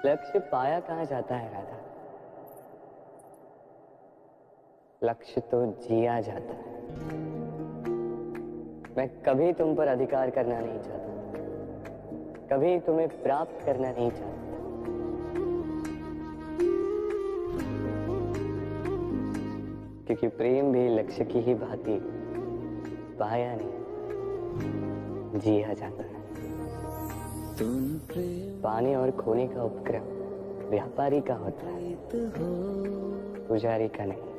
लक्ष्य पाया कहाँ जाता है राधा? लक्ष्य तो जिया जाता है। मैं कभी तुम पर अधिकार करना नहीं चाहता, कभी तुम्हें प्राप्त करना नहीं चाहता। क्योंकि प्रेम भी लक्ष्य की ही भांति पाया नहीं, जिया जाता है। पाने और खोने का उपक्रम व्यापारी का होता है, पुजारी का नहीं।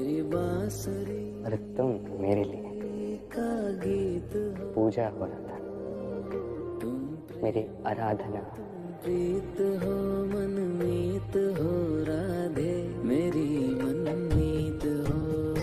और तुम मेरे लिए पूजा हो रहा था, मेरी आराधना। प्रीत हो मनमीत हो राधे, मेरी मनमीत हो।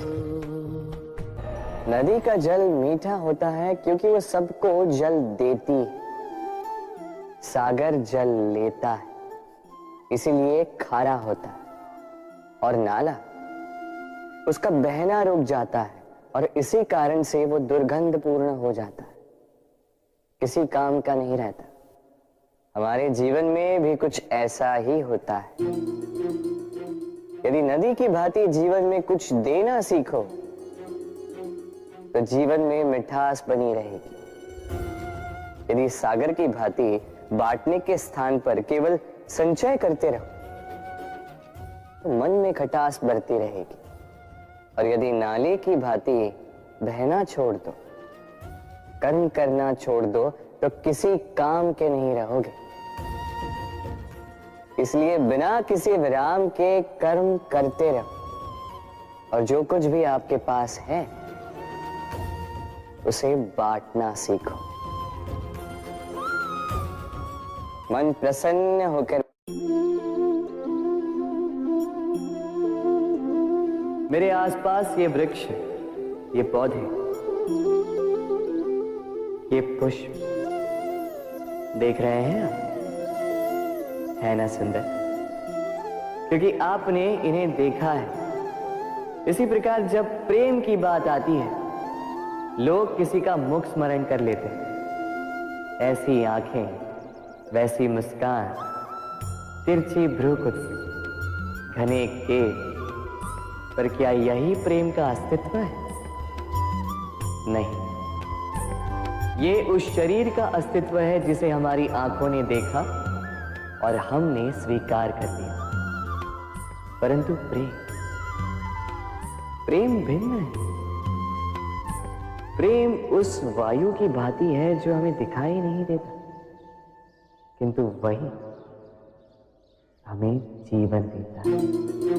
नदी का जल मीठा होता है क्योंकि वो सबको जल देती है। सागर जल लेता है, इसीलिए खारा होता है। और नाला, उसका बहना रुक जाता है और इसी कारण से वो दुर्गंधपूर्ण हो जाता है, किसी काम का नहीं रहता। हमारे जीवन में भी कुछ ऐसा ही होता है। यदि नदी की भांति जीवन में कुछ देना सीखो तो जीवन में मिठास बनी रहेगी। यदि सागर की भांति बांटने के स्थान पर केवल संचय करते रहो तो मन में खटास बढ़ती रहेगी। और यदि नाले की भांति बहना छोड़ दो, कर्म करना छोड़ दो तो किसी काम के नहीं रहोगे। इसलिए बिना किसी विराम के कर्म करते रहो और जो कुछ भी आपके पास है उसे बांटना सीखो। मन प्रसन्न होकर मेरे आसपास ये वृक्ष, ये पौधे, ये पुष्प देख रहे हैं आप? है ना सुंदर? क्योंकि आपने इन्हें देखा है। इसी प्रकार जब प्रेम की बात आती है, लोग किसी का मुख स्मरण कर लेते हैं। ऐसी आंखें, वैसी मुस्कान, तिरछी भ्रूकुटी, घने केश, पर क्या यही प्रेम का अस्तित्व है? नहीं, ये उस शरीर का अस्तित्व है जिसे हमारी आंखों ने देखा और हमने स्वीकार कर लिया। परंतु प्रेम भिन्न है। प्रेम उस वायु की भांति है जो हमें दिखाई नहीं देता, किंतु वही हमें जीवन देता है।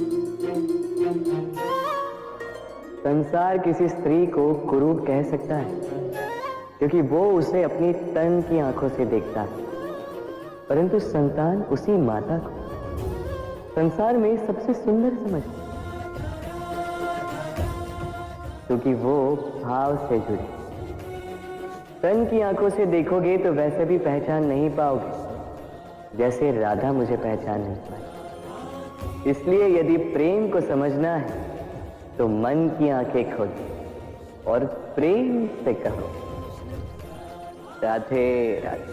संसार किसी स्त्री को कुरूप कह सकता है क्योंकि वो उसे अपनी तन की आंखों से देखता है, परंतु संतान उसी माता को संसार में सबसे सुंदर समझती है क्योंकि वो भाव से जुड़ी। तन की आंखों से देखोगे तो वैसे भी पहचान नहीं पाओगे जैसे राधा मुझे पहचान नहीं पाई। इसलिए यदि प्रेम को समझना है तो मन की आंखें खोलो और प्रेम से कहो राधे राधे।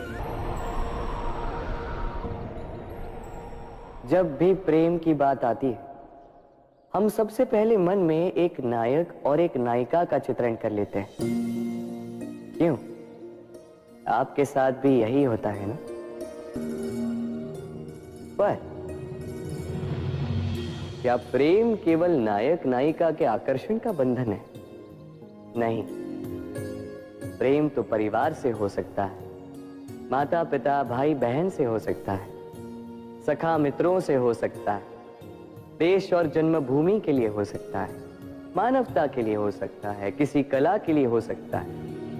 जब भी प्रेम की बात आती है, हम सबसे पहले मन में एक नायक और एक नायिका का चित्रण कर लेते हैं। क्यों? आपके साथ भी यही होता है ना? पर क्या प्रेम केवल नायक नायिका के आकर्षण का बंधन है? नहीं, प्रेम तो परिवार से हो सकता है, माता पिता भाई बहन से हो सकता है, सखा मित्रों से हो सकता है, देश और जन्मभूमि के लिए हो सकता है, मानवता के लिए हो सकता है, किसी कला के लिए हो सकता है,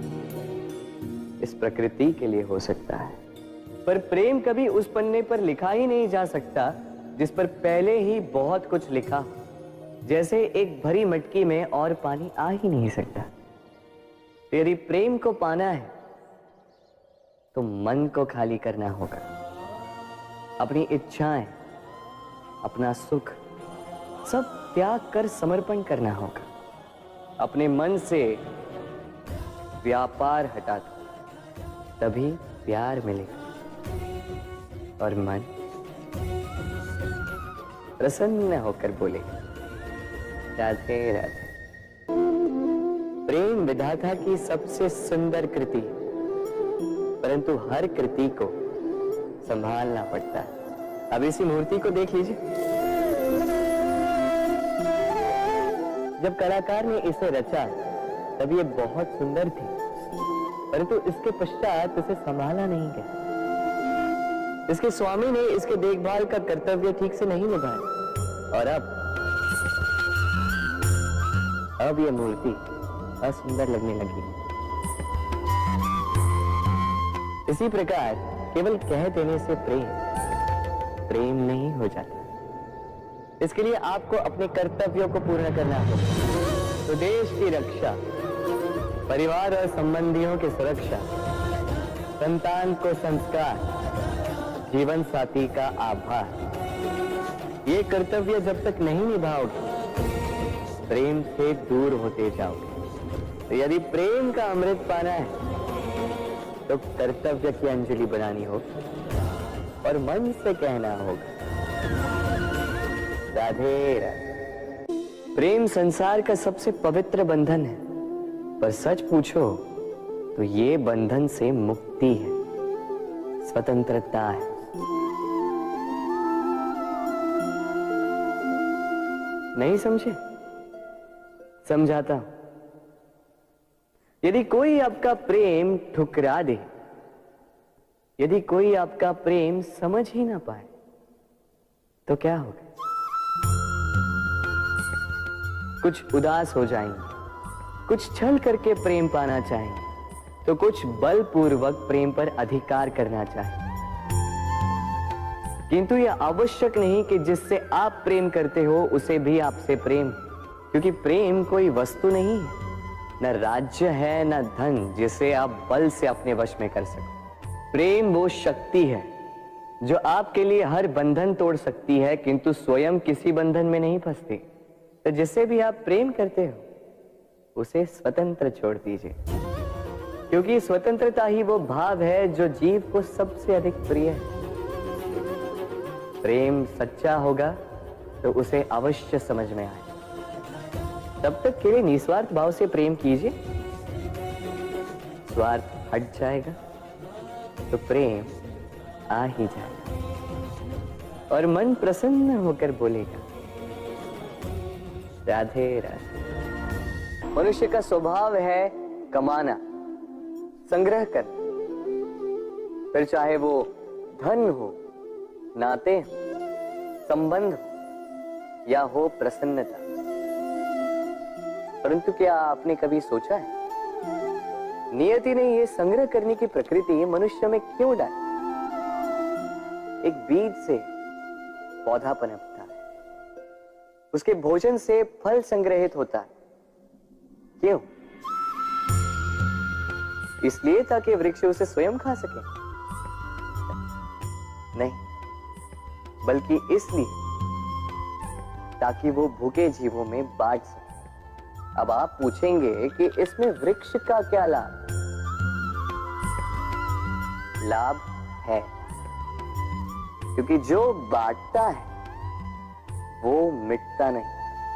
इस प्रकृति के लिए हो सकता है। पर प्रेम कभी उस पन्ने पर लिखा ही नहीं जा सकता जिस पर पहले ही बहुत कुछ लिखा। जैसे एक भरी मटकी में और पानी आ ही नहीं सकता। यदि प्रेम को पाना है तो मन को खाली करना होगा। अपनी इच्छाएं, अपना सुख सब त्याग कर समर्पण करना होगा। अपने मन से व्यापार हटा दो, तभी प्यार मिलेगा। और मन प्रसन्न होकर बोले, राधे राधे। प्रेम विधाता की सबसे सुंदर कृति है, परंतु हर कृति को संभालना पड़ता है। अब इसी मूर्ति को देख लीजिए। जब कलाकार ने इसे रचा तब ये बहुत सुंदर थी, परंतु इसके पश्चात इसे संभाला नहीं गया। इसके स्वामी ने इसके देखभाल का कर्तव्य ठीक से नहीं निभाया और अब यह मूर्ति असुंदर लगने लगी। इसी प्रकार केवल कह देने से प्रेम नहीं हो जाता। इसके लिए आपको अपने कर्तव्यों को पूर्ण करना होगा। तो देश की रक्षा, परिवार और संबंधियों की सुरक्षा, संतान को संस्कार, जीवन साथी का आभार, ये कर्तव्य जब तक नहीं निभाओगे प्रेम से दूर होते जाओगे। तो यदि प्रेम का अमृत पाना है तो कर्तव्य की अंजलि बनानी होगी और मन से कहना होगा, राधे राधे। प्रेम संसार का सबसे पवित्र बंधन है, पर सच पूछो तो ये बंधन से मुक्ति है, स्वतंत्रता है। नहीं समझे? समझाता हूं। यदि कोई आपका प्रेम ठुकरा दे, यदि कोई आपका प्रेम समझ ही ना पाए तो क्या होगा? कुछ उदास हो जाएंगे, कुछ छल करके प्रेम पाना चाहेंगे, तो कुछ बलपूर्वक प्रेम पर अधिकार करना चाहेंगे। किंतु यह आवश्यक नहीं कि जिससे आप प्रेम करते हो उसे भी आपसे प्रेम, क्योंकि प्रेम कोई वस्तु नहीं है, न राज्य है न धन जिसे आप बल से अपने वश में कर सको। प्रेम वो शक्ति है जो आपके लिए हर बंधन तोड़ सकती है, किंतु स्वयं किसी बंधन में नहीं फंसती। तो जिससे भी आप प्रेम करते हो उसे स्वतंत्र छोड़ दीजिए, क्योंकि स्वतंत्रता ही वो भाव है जो जीव को सबसे अधिक प्रिय है। प्रेम सच्चा होगा तो उसे अवश्य समझ में आए। तब तक केवल निस्वार्थ भाव से प्रेम कीजिए, स्वार्थ हट जाएगा तो प्रेम आ ही जाएगा और मन प्रसन्न होकर बोलेगा, राधे राधे। मनुष्य का स्वभाव है कमाना, संग्रह करना, फिर चाहे वो धन हो, नाते हो, संबंध हो या हो प्रसन्नता। परंतु क्या आपने कभी सोचा है नियति ने ये संग्रह करने की प्रकृति मनुष्य में क्यों डाली? एक बीज से पौधा पनपता है, उसके भोजन से फल संग्रहित होता है। क्यों? इसलिए ताकि वृक्ष उसे स्वयं खा सके? नहीं, बल्कि इसलिए ताकि वो भूखे जीवों में बांट सके। अब आप पूछेंगे कि इसमें वृक्ष का क्या लाभ? लाभ है, क्योंकि जो बांटता है वो मिटता नहीं।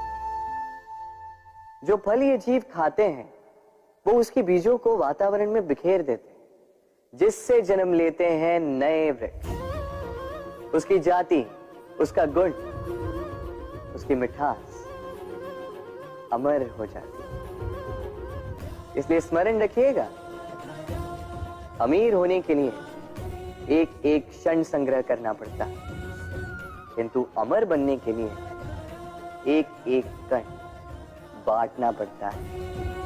जो फल ये जीव खाते हैं वो उसके बीजों को वातावरण में बिखेर देते हैं, जिससे जन्म लेते हैं नए वृक्ष। उसकी जाति, उसका गुण, उसकी मिठास अमर हो जाती है। इसलिए स्मरण रखिएगा, अमीर होने के लिए एक एक क्षण संग्रह करना पड़ता है, किंतु अमर बनने के लिए एक एक कण बांटना पड़ता है।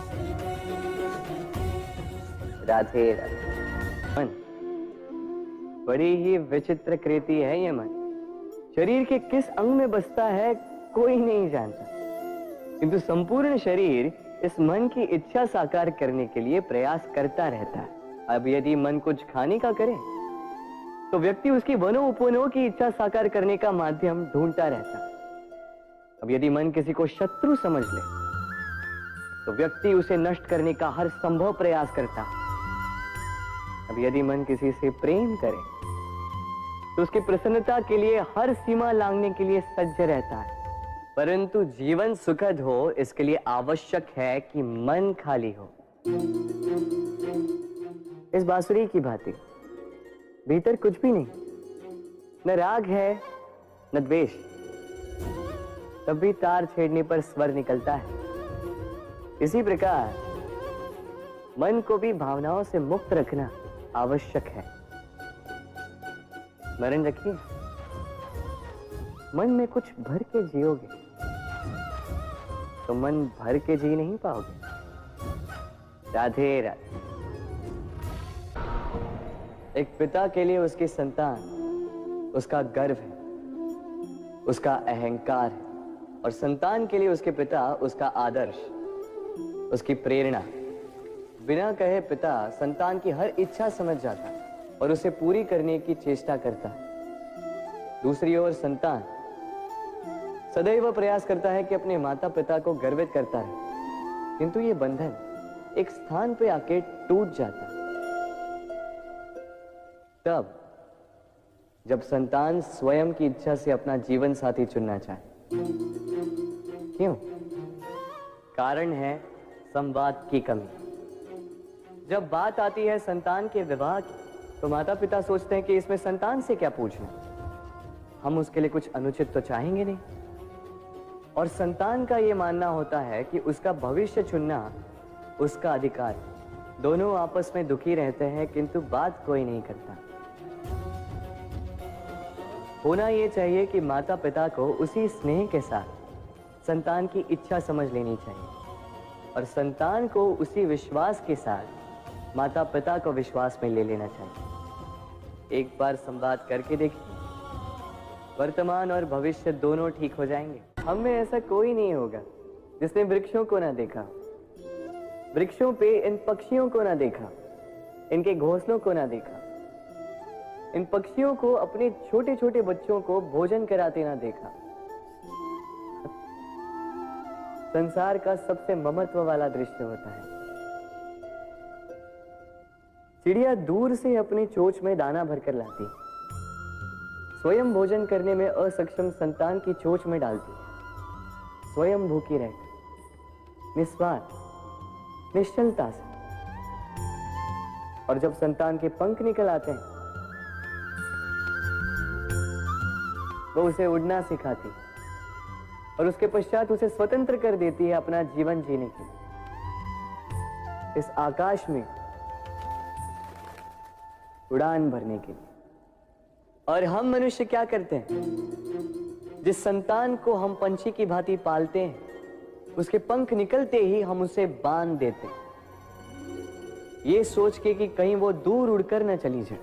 राधे राधे। मन बड़ी ही विचित्र कृति है ये मन। शरीर के किस अंग में बसता है कोई नहीं जानता, किंतु संपूर्ण शरीर इस मन की इच्छा साकार करने के लिए प्रयास करता रहता है। अब यदि मन कुछ खाने का करे तो व्यक्ति उसकी वनो उपवनों की इच्छा साकार करने का माध्यम ढूंढता रहता है। अब यदि मन किसी को शत्रु समझ ले तो व्यक्ति उसे नष्ट करने का हर संभव प्रयास करता है। अब यदि मन किसी से प्रेम करे तो उसकी प्रसन्नता के लिए हर सीमा लांघने के लिए सज्ज रहता है। परंतु जीवन सुखद हो इसके लिए आवश्यक है कि मन खाली हो। इस बांसुरी की भांति भीतर कुछ भी नहीं, न राग है न द्वेष, तब भी तार छेड़ने पर स्वर निकलता है। इसी प्रकार मन को भी भावनाओं से मुक्त रखना आवश्यक है। स्मरण रखिए, मन में कुछ भर के जियोगे तो मन भर के जी नहीं पाओगे। राधे राधे। एक पिता के लिए उसकी संतान उसका गर्व है, उसका अहंकार है, और संतान के लिए उसके पिता उसका आदर्श, उसकी प्रेरणा। बिना कहे पिता संतान की हर इच्छा समझ जाता है और उसे पूरी करने की चेष्टा करता है। दूसरी ओर संतान सदैव प्रयास करता है कि अपने माता पिता को गर्वित करता रहे, किंतु ये बंधन एक स्थान पे आके टूट जाता है। तब जब संतान स्वयं की इच्छा से अपना जीवन साथी चुनना चाहे। क्यों? कारण है संवाद की कमी। जब बात आती है संतान के विवाह की, तो माता पिता सोचते हैं कि इसमें संतान से क्या पूछना, हम उसके लिए कुछ अनुचित तो चाहेंगे नहीं। और संतान का यह मानना होता है कि उसका भविष्य चुनना उसका अधिकार है। दोनों आपस में दुखी रहते हैं, किंतु बात कोई नहीं करता। होना यह चाहिए कि माता पिता को उसी स्नेह के साथ संतान की इच्छा समझ लेनी चाहिए, और संतान को उसी विश्वास के साथ माता पिता को विश्वास में ले लेना चाहिए। एक बार संवाद करके देखिए, वर्तमान और भविष्य दोनों ठीक हो जाएंगे। हम में ऐसा कोई नहीं होगा जिसने वृक्षों को ना देखा, वृक्षों पे इन पक्षियों को ना देखा, इनके घोंसलों को ना देखा, इन पक्षियों को अपने छोटे छोटे बच्चों को भोजन कराते ना देखा। संसार का सबसे ममत्व वाला दृश्य होता है। चिड़िया दूर से अपनी चोंच में दाना भरकर लाती, स्वयं भोजन करने में असक्षम संतान की चोंच में डालती, स्वयं भूखी रहकर निस्वार्थ निश्चलता से। और जब संतान के पंख निकल आते हैं, वो उसे उड़ना सिखाती और उसके पश्चात उसे स्वतंत्र कर देती है अपना जीवन जीने के लिए। इस आकाश में उड़ान भरने के लिए। और हम मनुष्य क्या करते हैं? जिस संतान को हम पंछी की भांति पालते हैं, उसके पंख निकलते ही हम उसे बांध देते हैं, ये सोच के कि कहीं वो दूर उड़कर न चली जाए।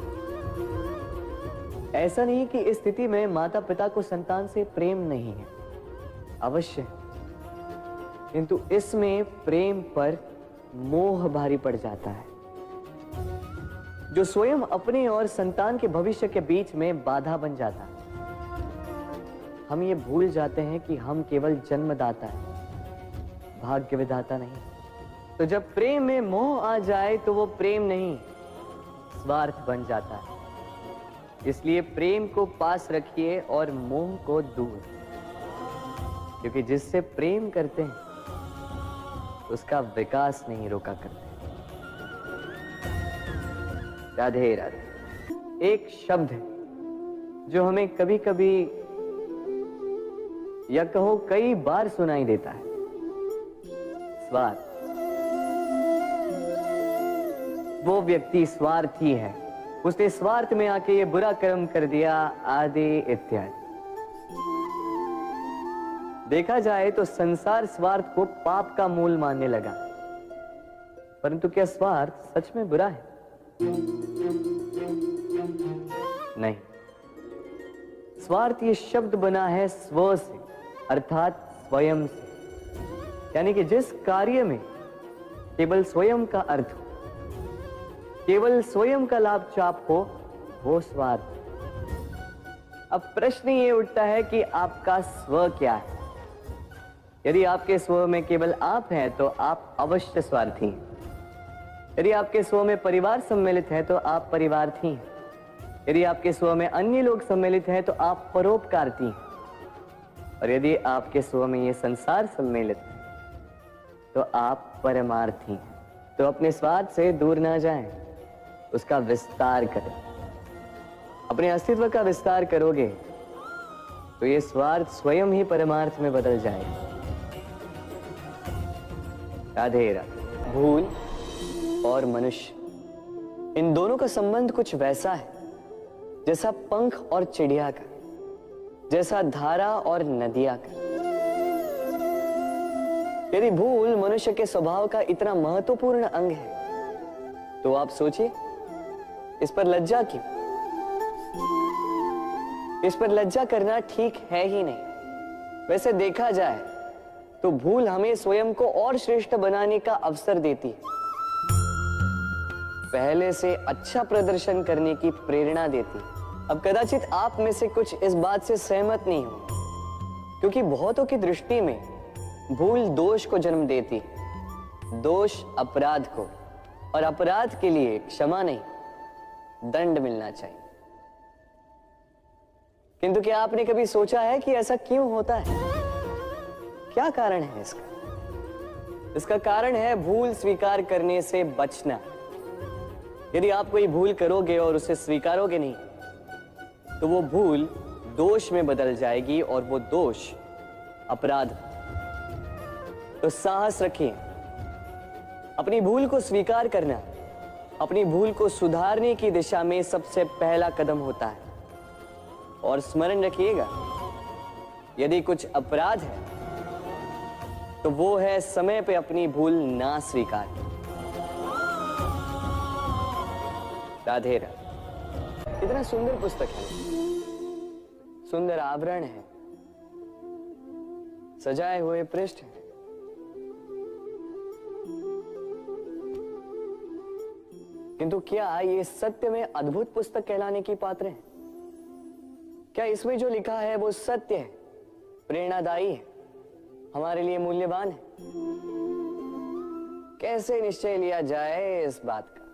ऐसा नहीं कि इस स्थिति में माता पिता को संतान से प्रेम नहीं है, अवश्य, किंतु इसमें प्रेम पर मोह भारी पड़ जाता है, जो स्वयं अपने और संतान के भविष्य के बीच में बाधा बन जाता है। हम ये भूल जाते हैं कि हम केवल जन्मदाता हैं, भाग्य विधाता नहीं। तो जब प्रेम में मोह आ जाए तो वो प्रेम नहीं, स्वार्थ बन जाता है। इसलिए प्रेम को पास रखिए और मोह को दूर, क्योंकि जिससे प्रेम करते हैं उसका विकास नहीं रोका करते। राधे राधे। एक शब्द है जो हमें कभी कभी या कहो कई बार सुनाई देता है, स्वार्थ। वो व्यक्ति स्वार्थी है, उसने स्वार्थ में आके ये बुरा कर्म कर दिया, आदि इत्यादि। देखा जाए तो संसार स्वार्थ को पाप का मूल मानने लगा, परंतु क्या स्वार्थ सच में बुरा है? नहीं। स्वार्थ ये शब्द बना है स्व से, अर्थात स्वयं से। यानी कि जिस कार्य में केवल स्वयं का अर्थ हो, केवल स्वयं का लाभ चाप हो, वो स्वार्थ। अब प्रश्न ये उठता है कि आपका स्व क्या है? यदि आपके स्व में केवल आप हैं तो आप अवश्य स्वार्थी हैं। यदि आपके स्व में परिवार सम्मिलित है तो आप परिवार्थी हैं। यदि आपके स्व में अन्य लोग सम्मिलित हैं तो आप परोपकारती हैं, और यदि आपके स्व में ये संसार सम्मिलित है तो आप परमार्थी हैं। तो अपने स्वार्थ से दूर ना जाएं, उसका विस्तार करें। अपने अस्तित्व का विस्तार करोगे तो ये स्वार्थ स्वयं ही परमार्थ में बदल जाएगा। राधे राधे। भूल और मनुष्य, इन दोनों का संबंध कुछ वैसा है जैसा पंख और चिड़िया का, जैसा धारा और नदिया का। यदि भूल मनुष्य के स्वभाव का इतना महत्वपूर्ण अंग है तो आप सोचिए, इस पर लज्जा क्यों? इस पर लज्जा करना ठीक है ही नहीं। वैसे देखा जाए तो भूल हमें स्वयं को और श्रेष्ठ बनाने का अवसर देती है, पहले से अच्छा प्रदर्शन करने की प्रेरणा देती है। अब कदाचित आप में से कुछ इस बात से सहमत नहीं हो, क्योंकि बहुतों की दृष्टि में भूल दोष को जन्म देती है, दोष अपराध को, और अपराध के लिए क्षमा नहीं दंड मिलना चाहिए। किंतु क्या आपने कभी सोचा है कि ऐसा क्यों होता है? क्या कारण है इसका? इसका कारण है भूल स्वीकार करने से बचना। यदि आप कोई भूल करोगे और उसे स्वीकारोगे नहीं तो वो भूल दोष में बदल जाएगी और वो दोष अपराध। तो साहस रखिए, अपनी भूल को स्वीकार करना अपनी भूल को सुधारने की दिशा में सबसे पहला कदम होता है। और स्मरण रखिएगा, यदि कुछ अपराध है तो वो है समय पे अपनी भूल ना स्वीकार। राधे राधे। इतना सुंदर पुस्तक है, सुंदर आवरण है, सजाए हुए पृष्ठ है, किंतु क्या ये सत्य में अद्भुत पुस्तक कहलाने की पात्र है? क्या इसमें जो लिखा है वो सत्य है, प्रेरणादायी है, हमारे लिए मूल्यवान है? कैसे निश्चय लिया जाए इस बात का?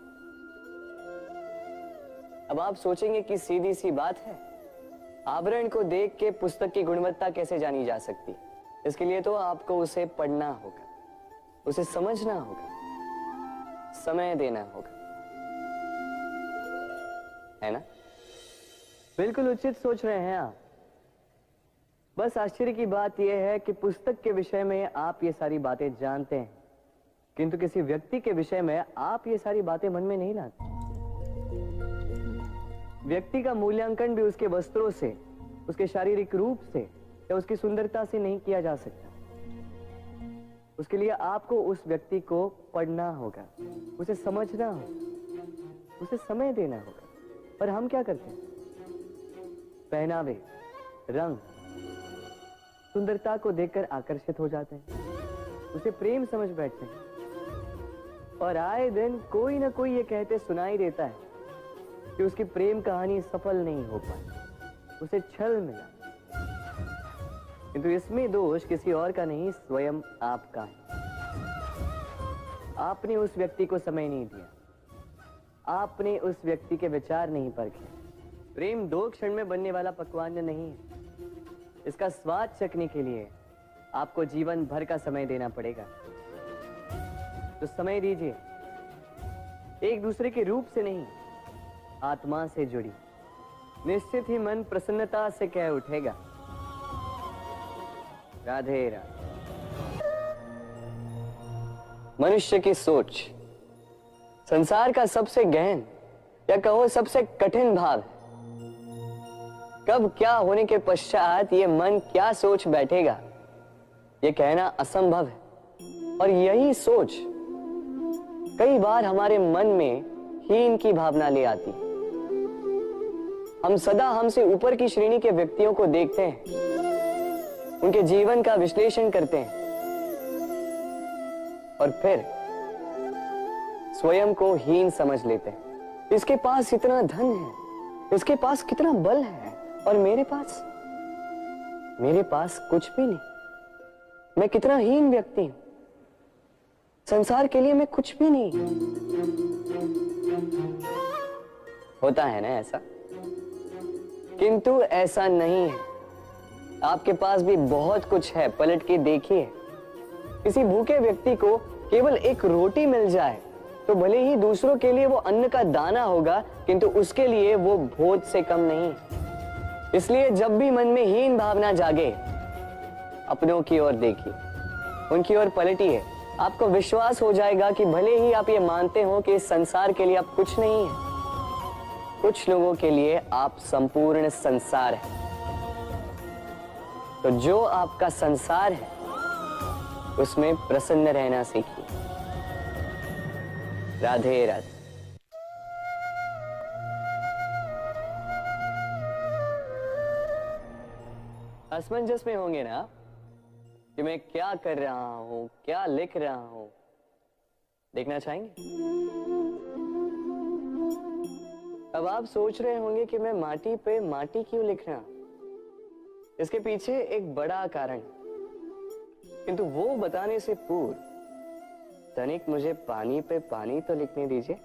अब आप सोचेंगे कि सीधी सी बात है, आवरण को देख के पुस्तक की गुणवत्ता कैसे जानी जा सकती? इसके लिए तो आपको उसे पढ़ना होगा, उसे समझना होगा, समय देना होगा, है ना? बिल्कुल उचित सोच रहे हैं आप। बस आश्चर्य की बात यह है कि पुस्तक के विषय में आप ये सारी बातें जानते हैं, किंतु किसी व्यक्ति के विषय में आप ये सारी बातें मन में नहीं लाते। व्यक्ति का मूल्यांकन भी उसके वस्त्रों से, उसके शारीरिक रूप से या उसकी सुंदरता से नहीं किया जा सकता। उसके लिए आपको उस व्यक्ति को पढ़ना होगा, उसे समझना होगा, उसे समय देना होगा। पर हम क्या करते हैं? पहनावे, रंग, सुंदरता को देखकर आकर्षित हो जाते हैं, उसे प्रेम समझ बैठते हैं, और आए दिन कोई ना कोई ये कहते सुनाई देता है कि उसकी प्रेम कहानी सफल नहीं हो पाई, उसे छल मिला। किंतु इसमें दोष किसी और का नहीं, स्वयं आपका है। आपने उस व्यक्ति को समय नहीं दिया, आपने उस व्यक्ति के विचार नहीं परखे। प्रेम 2 क्षण में बनने वाला पकवान नहीं है, इसका स्वाद चखने के लिए आपको जीवन भर का समय देना पड़ेगा। तो समय दीजिए, एक दूसरे के रूप से नहीं, आत्मा से जुड़ी, निश्चित ही मन प्रसन्नता से कह उठेगा, राधे राधे। मनुष्य की सोच संसार का सबसे गहन या कहो सबसे कठिन भाव है। कब क्या होने के पश्चात ये मन क्या सोच बैठेगा, ये कहना असंभव है। और यही सोच कई बार हमारे मन में हीन की भावना ले आती। हम सदा हमसे ऊपर की श्रेणी के व्यक्तियों को देखते हैं, उनके जीवन का विश्लेषण करते हैं और फिर स्वयं को हीन समझ लेते हैं। इसके पास इतना धन है, इसके पास कितना बल है, और मेरे पास कुछ भी नहीं। मैं कितना हीन व्यक्ति हूं, संसार के लिए मैं कुछ भी नहीं। होता है ना ऐसा? किंतु ऐसा नहीं है। आपके पास भी बहुत कुछ है, पलट के देखिए। किसी भूखे व्यक्ति को केवल एक रोटी मिल जाए तो भले ही दूसरों के लिए वो अन्न का दाना होगा, किंतु उसके लिए वो भोज से कम नहीं। इसलिए जब भी मन में हीन भावना जागे, अपनों की ओर देखिए, उनकी ओर पलटिए। आपको विश्वास हो जाएगा कि भले ही आप ये मानते हो कि इस संसार के लिए आप कुछ नहीं है, कुछ लोगों के लिए आप संपूर्ण संसार है। तो जो आपका संसार है उसमें प्रसन्न रहना सीखिए। राधे राधे। असमंजस में होंगे ना कि मैं क्या कर रहा हूं, क्या लिख रहा हूं, देखना चाहेंगे? अब आप सोच रहे होंगे कि मैं माटी पे माटी क्यों लिख रहा हूं। इसके पीछे एक बड़ा कारण, किंतु वो बताने से पूर्व तनिक मुझे पानी पे पानी तो लिखने दीजिए।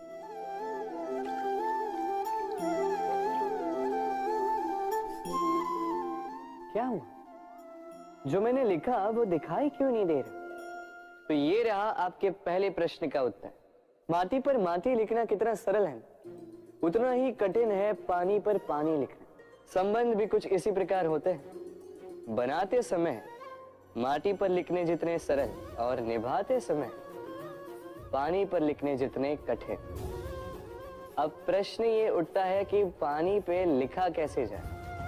क्या हुआ? जो मैंने लिखा वो दिखाई क्यों नहीं दे रहा? तो ये रहा आपके पहले प्रश्न का उत्तर। माटी पर माटी लिखना कितना सरल है, उतना ही कठिन है पानी पर पानी लिखना। संबंध भी कुछ इसी प्रकार होते हैं। बनाते समय माटी पर लिखने जितने सरल और निभाते समय पानी पर लिखने जितने कठिन। अब प्रश्न ये उठता है कि पानी पे लिखा कैसे जाए।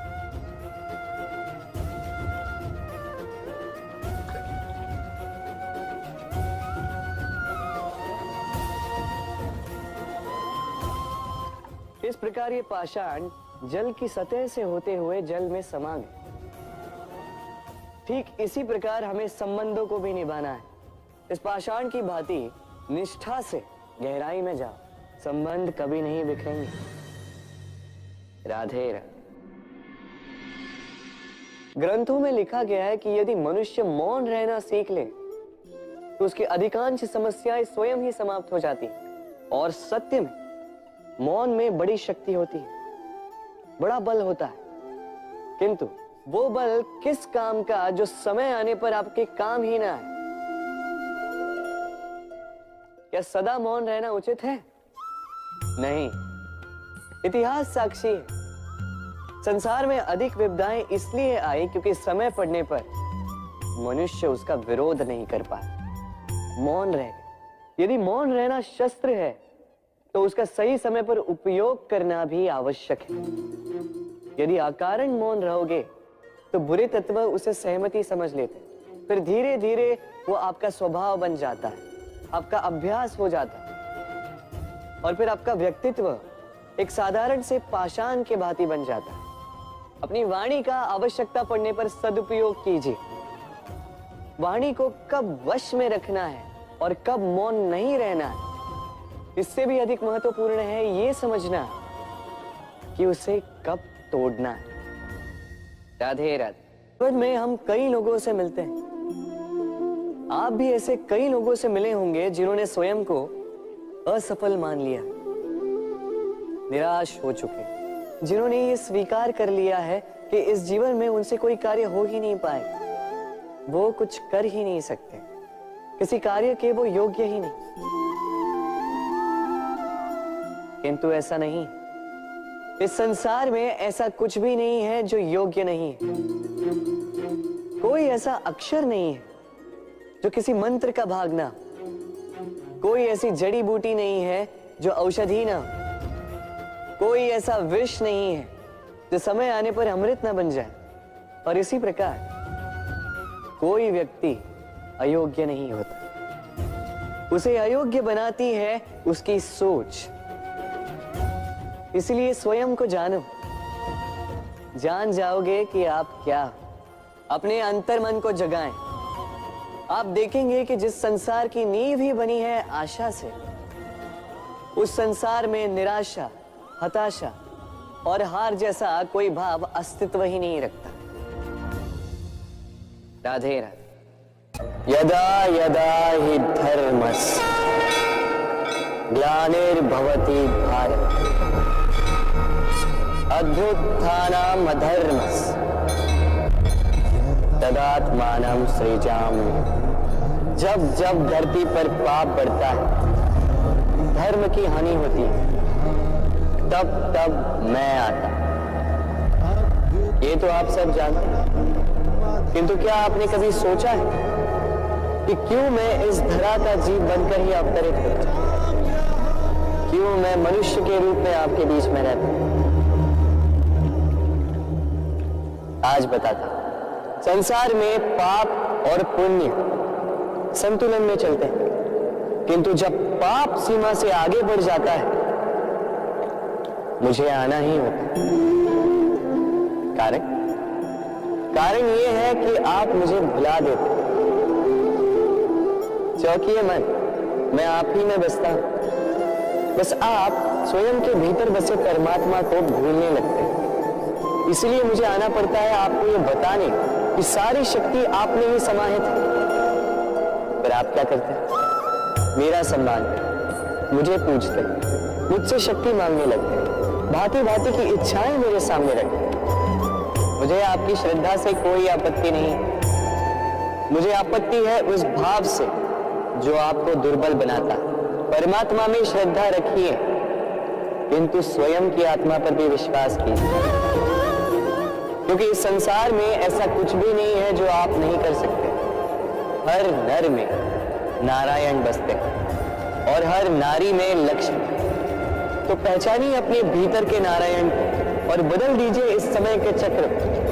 इस प्रकार ये पाषाण जल की सतह से होते हुए जल में समा गए। ठीक इसी प्रकार हमें संबंधों को भी निभाना है। इस पाषाण की भांति निष्ठा से गहराई में जाओ, संबंध कभी नहीं बिखरेंगे। राधे राधे। ग्रंथों में लिखा गया है कि यदि मनुष्य मौन रहना सीख ले तो उसकी अधिकांश समस्याएं स्वयं ही समाप्त हो जाती हैं। और सत्य में मौन में बड़ी शक्ति होती है, बड़ा बल होता है। किंतु वो बल किस काम का जो समय आने पर आपके काम ही ना है। क्या सदा मौन रहना उचित है? नहीं। इतिहास साक्षी है। संसार में अधिक विपदाएं इसलिए आई क्योंकि समय पड़ने पर मनुष्य उसका विरोध नहीं कर पाया, मौन रह गए। यदि मौन रहना शस्त्र है तो उसका सही समय पर उपयोग करना भी आवश्यक है। यदि अकारण मौन रहोगे तो बुरे तत्व उसे सहमति समझ लेते, फिर धीरे धीरे वो आपका स्वभाव बन जाता है, आपका अभ्यास हो जाता है, और फिर आपका व्यक्तित्व एक साधारण से पाषाण के भांति बन जाता है। अपनी वाणी का आवश्यकता पड़ने पर सदुपयोग कीजिए। वाणी को कब वश में रखना है और कब मौन नहीं रहना है, इससे भी अधिक महत्वपूर्ण है ये समझना कि उसे कब तोड़ना है। राधे राधे। में हम कई लोगों से मिलते हैं। आप भी ऐसे कई लोगों से मिले होंगे जिन्होंने स्वयं को असफल मान लिया, निराश हो चुके, जिन्होंने ये स्वीकार कर लिया है कि इस जीवन में उनसे कोई कार्य हो ही नहीं पाएगा, वो कुछ कर ही नहीं सकते, किसी कार्य के वो योग्य ही नहीं। किंतु ऐसा नहीं। इस संसार में ऐसा कुछ भी नहीं है जो योग्य नहीं है। कोई ऐसा अक्षर नहीं है जो किसी मंत्र का भाग ना, कोई ऐसी जड़ी बूटी नहीं है जो औषधि ना, कोई ऐसा विष नहीं है जो समय आने पर अमृत ना बन जाए। और इसी प्रकार कोई व्यक्ति अयोग्य नहीं होता, उसे अयोग्य बनाती है उसकी सोच। इसलिए स्वयं को जानो, जान जाओगे कि आप क्या। अपने अंतर मन को जगाएं। आप देखेंगे कि जिस संसार की नींव ही बनी है आशा से, उस संसार में निराशा, हताशा और हार जैसा कोई भाव अस्तित्व ही नहीं रखता। राधे राधे। यदा यदा हि धर्मस्य ग्लानिर्भवति भारत अभ्युत्थानम् अधर्मस्य तदात्मानं सृजामि। जब जब धरती पर पाप बढ़ता है, धर्म की हानि होती है, तब तब मैं आता। ये तो आप सब जानते हैं, किंतु क्या आपने कभी सोचा है कि क्यों मैं इस धरा का जीव बनकर ही अवतरित होता हूं? क्यों मैं मनुष्य के रूप में आपके बीच में रहता हूं? आज बताता हूं। संसार में पाप और पुण्य संतुलन में चलते हैं, किंतु जब पाप सीमा से आगे बढ़ जाता है, मुझे आना ही होता। कारण यह है कि आप मुझे भुला देते। चौकिए मन, मैं आप ही में बसता हूं। बस आप स्वयं के भीतर बसे परमात्मा को भूलने लगते हैं। इसलिए मुझे आना पड़ता है आपको ये बताने कि सारी शक्ति आप में ही समाहित है। पर आप क्या करते हैं? मेरा सम्मान करते, मुझे पूछते हैं, मुझसे शक्ति मांगने लगते हैं, भांति भांति की इच्छाएं मेरे सामने रखते हैं। मुझे आपकी श्रद्धा से कोई आपत्ति नहीं। मुझे आपत्ति है उस भाव से जो आपको दुर्बल बनाता है। परमात्मा में श्रद्धा रखिए, किंतु स्वयं की आत्मा पर भी विश्वास कीजिए, क्योंकि इस संसार में ऐसा कुछ भी नहीं है जो आप नहीं कर सकते। हर नर में नारायण बसते हैं और हर नारी में लक्ष्मी। तो पहचानिए अपने भीतर के नारायण को और बदल दीजिए इस समय के चक्र।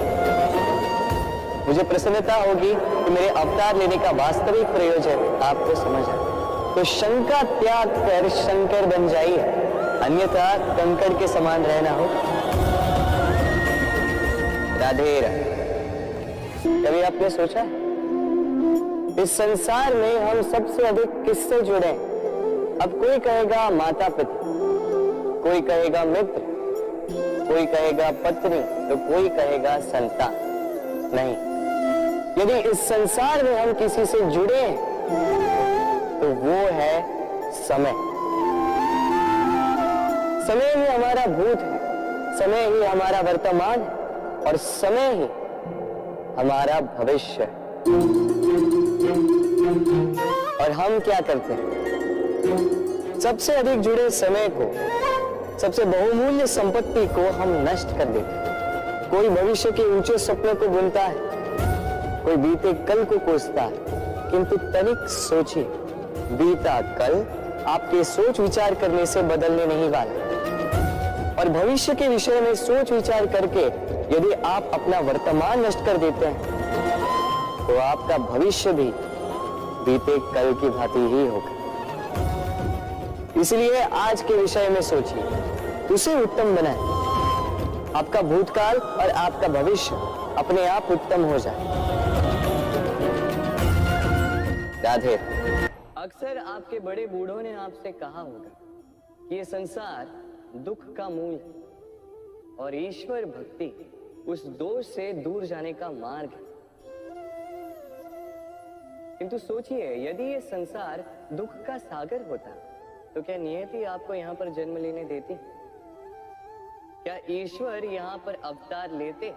मुझे प्रसन्नता होगी कि मेरे अवतार लेने का वास्तविक प्रयोजन आपको समझ आए। तो शंका त्याग कर शंकर बन जाइए, अन्यथा कंकड़ के समान रहना हो। राधे राधे। कभी आपने सोचा इस संसार में हम सबसे अधिक किससे जुड़े? अब कोई कहेगा माता पिता, कोई कहेगा मित्र, कोई कहेगा पत्नी, तो कोई कहेगा संतान। नहीं, यदि इस संसार में हम किसी से जुड़े तो वो है समय। समय ही हमारा भूत है, समय ही हमारा वर्तमान है और समय ही हमारा भविष्य है। और हम क्या करते हैं? सबसे अधिक जुड़े समय को, सबसे बहुमूल्य संपत्ति को हम नष्ट कर देते हैं। कोई भविष्य के ऊंचे सपनों को बुनता है, कोई बीते कल को कोसता है, किंतु तनिक सोचिए, बीता कल आपके सोच विचार करने से बदलने नहीं वाला। और भविष्य के विषय में सोच विचार करके यदि आप अपना वर्तमान नष्ट कर देते हैं, तो आपका भविष्य भी बीते कल की भांति ही होगा। इसलिए आज के विषय में सोचिए, उसे उत्तम बनाए। आपका भूतकाल और आपका भविष्य अपने आप उत्तम हो जाए। राधे। अक्सर आपके बड़े बूढ़ों ने आपसे कहा होगा कि ये संसार दुख का मूल है और ईश्वर भक्ति उस दोष से दूर जाने का मार्ग है। किंतु सोचिए, यदि ये संसार दुख का सागर होता तो क्या नियति आपको यहां पर जन्म लेने देती? क्या ईश्वर यहां पर अवतार लेते?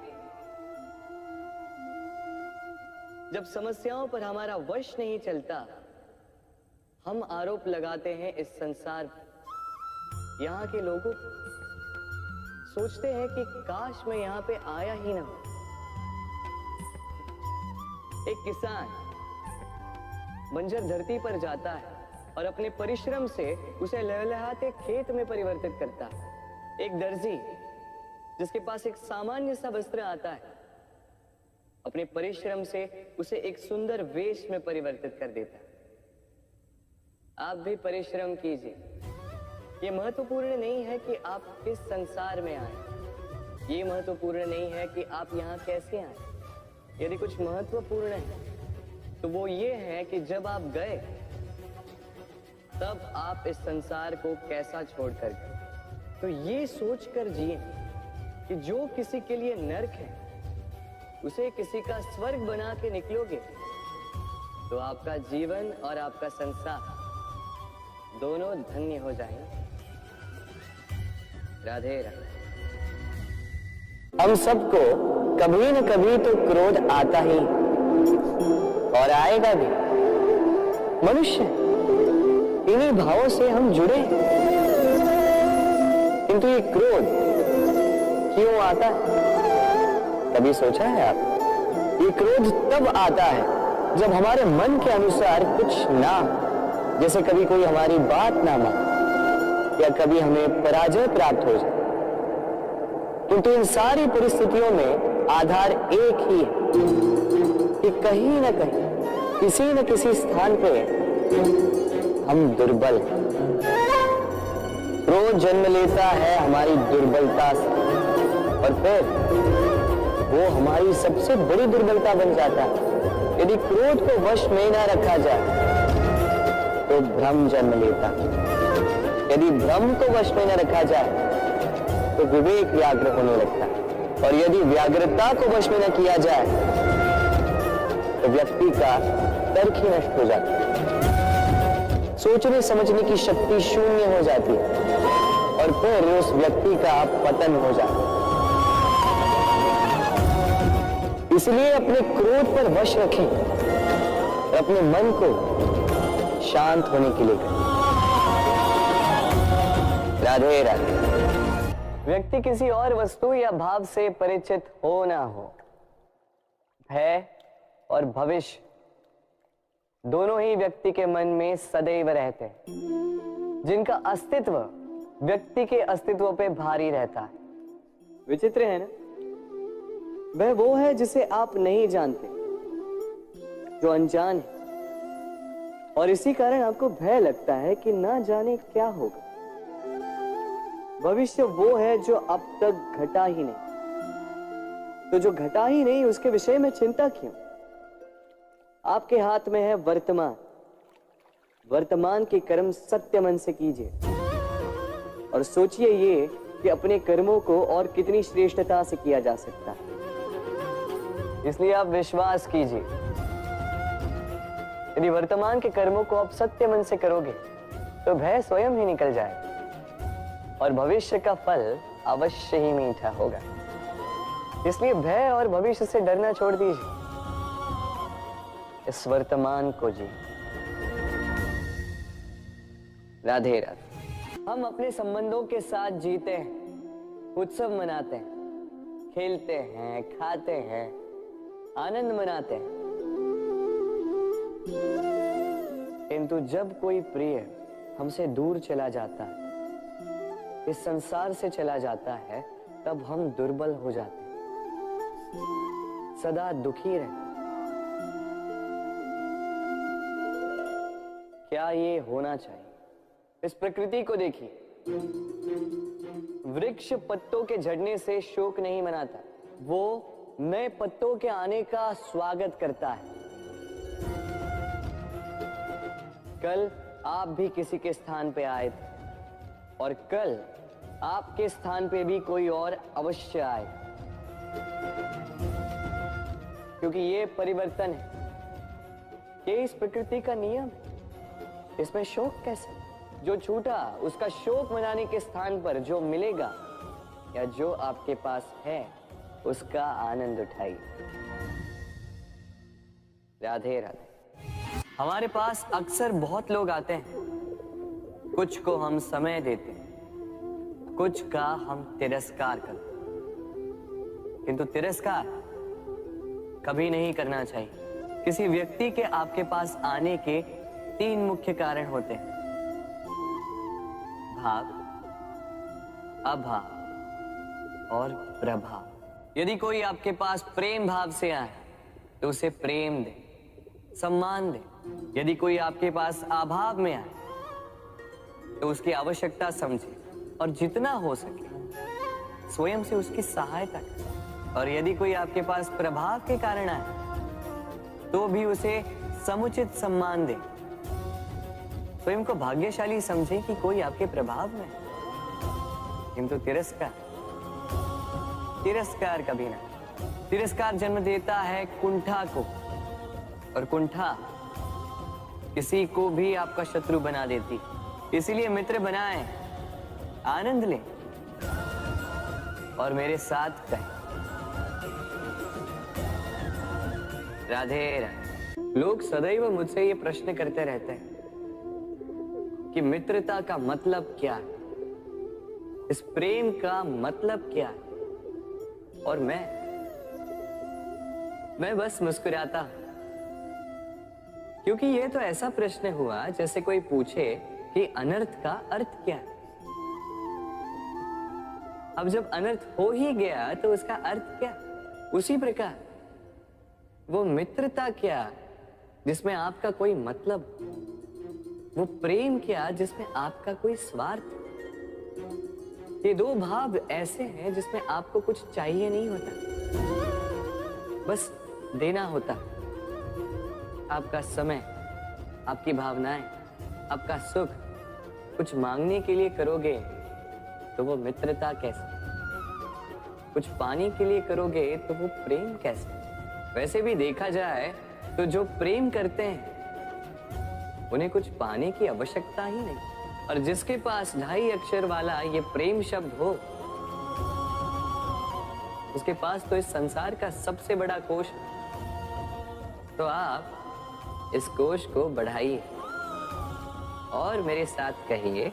जब समस्याओं पर हमारा वश नहीं चलता, हम आरोप लगाते हैं इस संसार पर। यहां के लोगों सोचते हैं कि काश मैं यहां पे आया ही ना हो। एक किसान बंजर धरती पर जाता है और अपने परिश्रम से उसे लहलहाते खेत में परिवर्तित करता है। एक दर्जी जिसके पास एक सामान्य सा वस्त्र आता है, अपने परिश्रम से उसे एक सुंदर वेश में परिवर्तित कर देता है। आप भी परिश्रम कीजिए। ये महत्वपूर्ण नहीं है कि आप किस संसार में आए, ये महत्वपूर्ण नहीं है कि आप यहाँ कैसे आए। यदि कुछ महत्वपूर्ण है तो वो ये है कि जब आप गए तब आप इस संसार को कैसा छोड़कर गए। तो ये सोचकर जिए कि जो किसी के लिए नर्क है उसे किसी का स्वर्ग बना के निकलोगे तो आपका जीवन और आपका संसार दोनों धन्य हो जाएंगे। राधे राधे। हम सबको कभी न कभी तो क्रोध आता ही और आएगा भी। मनुष्य, इन्हीं भावों से हम जुड़े हैं। किंतु ये क्रोध क्यों आता है? कभी सोचा है आप? ये क्रोध तब आता है जब हमारे मन के अनुसार कुछ ना हो, जैसे कभी कोई हमारी बात ना माने या कभी हमें पराजय प्राप्त हो जाए। किंतु इन सारी परिस्थितियों में आधार एक ही है कि कहीं ना कहीं, किसी न किसी स्थान पे हम दुर्बल हैं। क्रोध जन्म लेता है हमारी दुर्बलता से और फिर वो हमारी सबसे बड़ी दुर्बलता बन जाता है। यदि क्रोध को वश में न रखा जाए तो भ्रम जन्म लेता है। यदि भ्रम को वश में न रखा जाए तो विवेक व्याग्र होने लगता है और यदि व्याग्रता को वश में न किया जाए तो व्यक्ति का तर्क ही नष्ट हो जाता है। सोचने समझने की शक्ति शून्य हो जाती है और फिर उस व्यक्ति का पतन हो जाता है। इसलिए अपने क्रोध पर वश रखें और अपने मन को शांत होने के लिए करें। राधे राधे। व्यक्ति किसी और वस्तु या भाव से परिचित हो ना हो, भय और भविष्य दोनों ही व्यक्ति के मन में सदैव रहते हैं, जिनका अस्तित्व व्यक्ति के अस्तित्व पे भारी रहता है। विचित्र है ना? वह वो है जिसे आप नहीं जानते, जो अनजान है, और इसी कारण आपको भय लगता है कि ना जाने क्या होगा। भविष्य वो है जो अब तक घटा ही नहीं, तो जो घटा ही नहीं उसके विषय में चिंता क्यों? आपके हाथ में है वर्तमान। वर्तमान के कर्म सत्य मन से कीजिए और सोचिए ये कि अपने कर्मों को और कितनी श्रेष्ठता से किया जा सकता है। इसलिए आप विश्वास कीजिए, यदि वर्तमान के कर्मों को आप सत्य मन से करोगे तो भय स्वयं ही निकल जाएगा और भविष्य का फल अवश्य ही मीठा होगा। इसलिए भय और भविष्य से डरना छोड़ दीजिए, इस वर्तमान को जी। राधे राधे। हम अपने संबंधों के साथ जीते हैं, उत्सव मनाते हैं, खेलते हैं, खाते हैं, आनंद मनाते हैं, किंतु जब कोई प्रिय हमसे दूर चला जाता है, इस संसार से चला जाता है, तब हम दुर्बल हो जाते हैं, सदा दुखी रहते। क्या ये होना चाहिए? इस प्रकृति को देखिए, वृक्ष पत्तों के झड़ने से शोक नहीं मनाता, वो नए पत्तों के आने का स्वागत करता है। कल आप भी किसी के स्थान पे आए थे और कल आपके स्थान पे भी कोई और अवश्य आए, क्योंकि ये परिवर्तन है, ये इस प्रकृति का नियम है। इसमें शोक कैसे? जो छूटा उसका शोक मनाने के स्थान पर जो मिलेगा या जो आपके पास है उसका आनंद उठाइए। राधे राधे। हमारे पास अक्सर बहुत लोग आते हैं, कुछ को हम समय देते हैं, कुछ का हम तिरस्कार करते हैं, किंतु तिरस्कार कभी नहीं करना चाहिए। किसी व्यक्ति के आपके पास आने के 3 मुख्य कारण होते हैं: भाव, अभाव और प्रभाव। यदि कोई आपके पास प्रेम भाव से आए तो उसे प्रेम दे, सम्मान दे। यदि कोई आपके पास अभाव में आए तो उसकी आवश्यकता समझे और जितना हो सके स्वयं से उसकी सहायता करे। और यदि कोई आपके पास प्रभाव के कारण आए तो भी उसे समुचित सम्मान दे। स्वयं को भाग्यशाली समझे कि कोई आपके प्रभाव में है। किंतु तिरस्कार कभी ना। तिरस्कार जन्म देता है कुंठा को, और कुंठा किसी को भी आपका शत्रु बना देती। इसीलिए मित्र बनाएं, आनंद लें और मेरे साथ कहें, राधे राधे। लोग सदैव मुझसे ये प्रश्न करते रहते हैं कि मित्रता का मतलब क्या है, इस प्रेम का मतलब क्या है, और मैं बस मुस्कुराता हूं, क्योंकि ये तो ऐसा प्रश्न हुआ जैसे कोई पूछे कि अनर्थ का अर्थ क्या है। अब जब अनर्थ हो ही गया तो उसका अर्थ क्या? उसी प्रकार वो मित्रता क्या जिसमें आपका कोई मतलब, वो प्रेम क्या जिसमें आपका कोई स्वार्थ। ये दो भाव ऐसे हैं जिसमें आपको कुछ चाहिए नहीं होता, बस देना होता। आपका समय, आपकी भावनाएं, आपका सुख कुछ मांगने के लिए करोगे तो वो मित्रता कैसे? कुछ पाने के लिए करोगे तो वो प्रेम कैसे? वैसे भी देखा जाए तो जो प्रेम करते हैं उन्हें कुछ पाने की आवश्यकता ही नहीं, और जिसके पास 2.5 अक्षर वाला ये प्रेम शब्द हो, उसके पास तो इस संसार का सबसे बड़ा कोश है। तो आप इस कोश को बढ़ाइए और मेरे साथ कहिए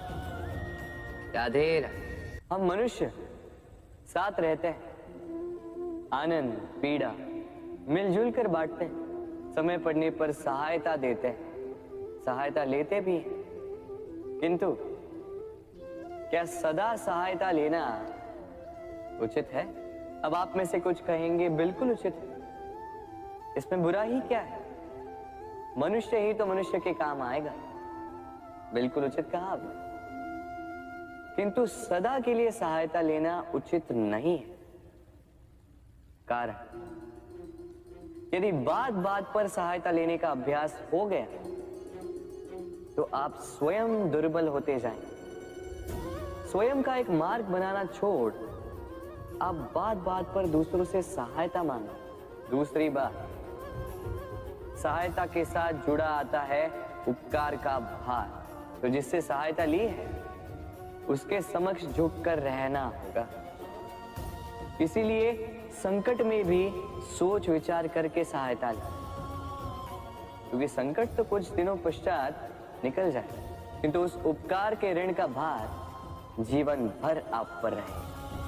राधे राधे। हम मनुष्य साथ रहते हैं, आनंद पीड़ा मिलजुल कर बांटते हैं, समय पड़ने पर सहायता देते हैं, सहायता लेते भी हैं, किंतु क्या सदा सहायता लेना उचित है? अब आप में से कुछ कहेंगे बिल्कुल उचित है, इसमें बुरा ही क्या है, मनुष्य ही तो मनुष्य के काम आएगा। बिल्कुल उचित कहा आपने, किंतु सदा के लिए सहायता लेना उचित नहीं है। कारण, यदि बात बात पर सहायता लेने का अभ्यास हो गया तो आप स्वयं दुर्बल होते जाएंगे। स्वयं का एक मार्ग बनाना छोड़ आप बात बात पर दूसरों से सहायता मांगो। दूसरी बात, सहायता के साथ जुड़ा आता है उपकार का भार, तो जिससे सहायता ली है उसके समक्ष झुककर रहना होगा। इसीलिए संकट में भी सोच विचार करके सहायता लें, क्योंकि संकट तो कुछ दिनों पश्चात निकल जाए, किंतु उस उपकार के ऋण का भार जीवन भर आप पर रहे।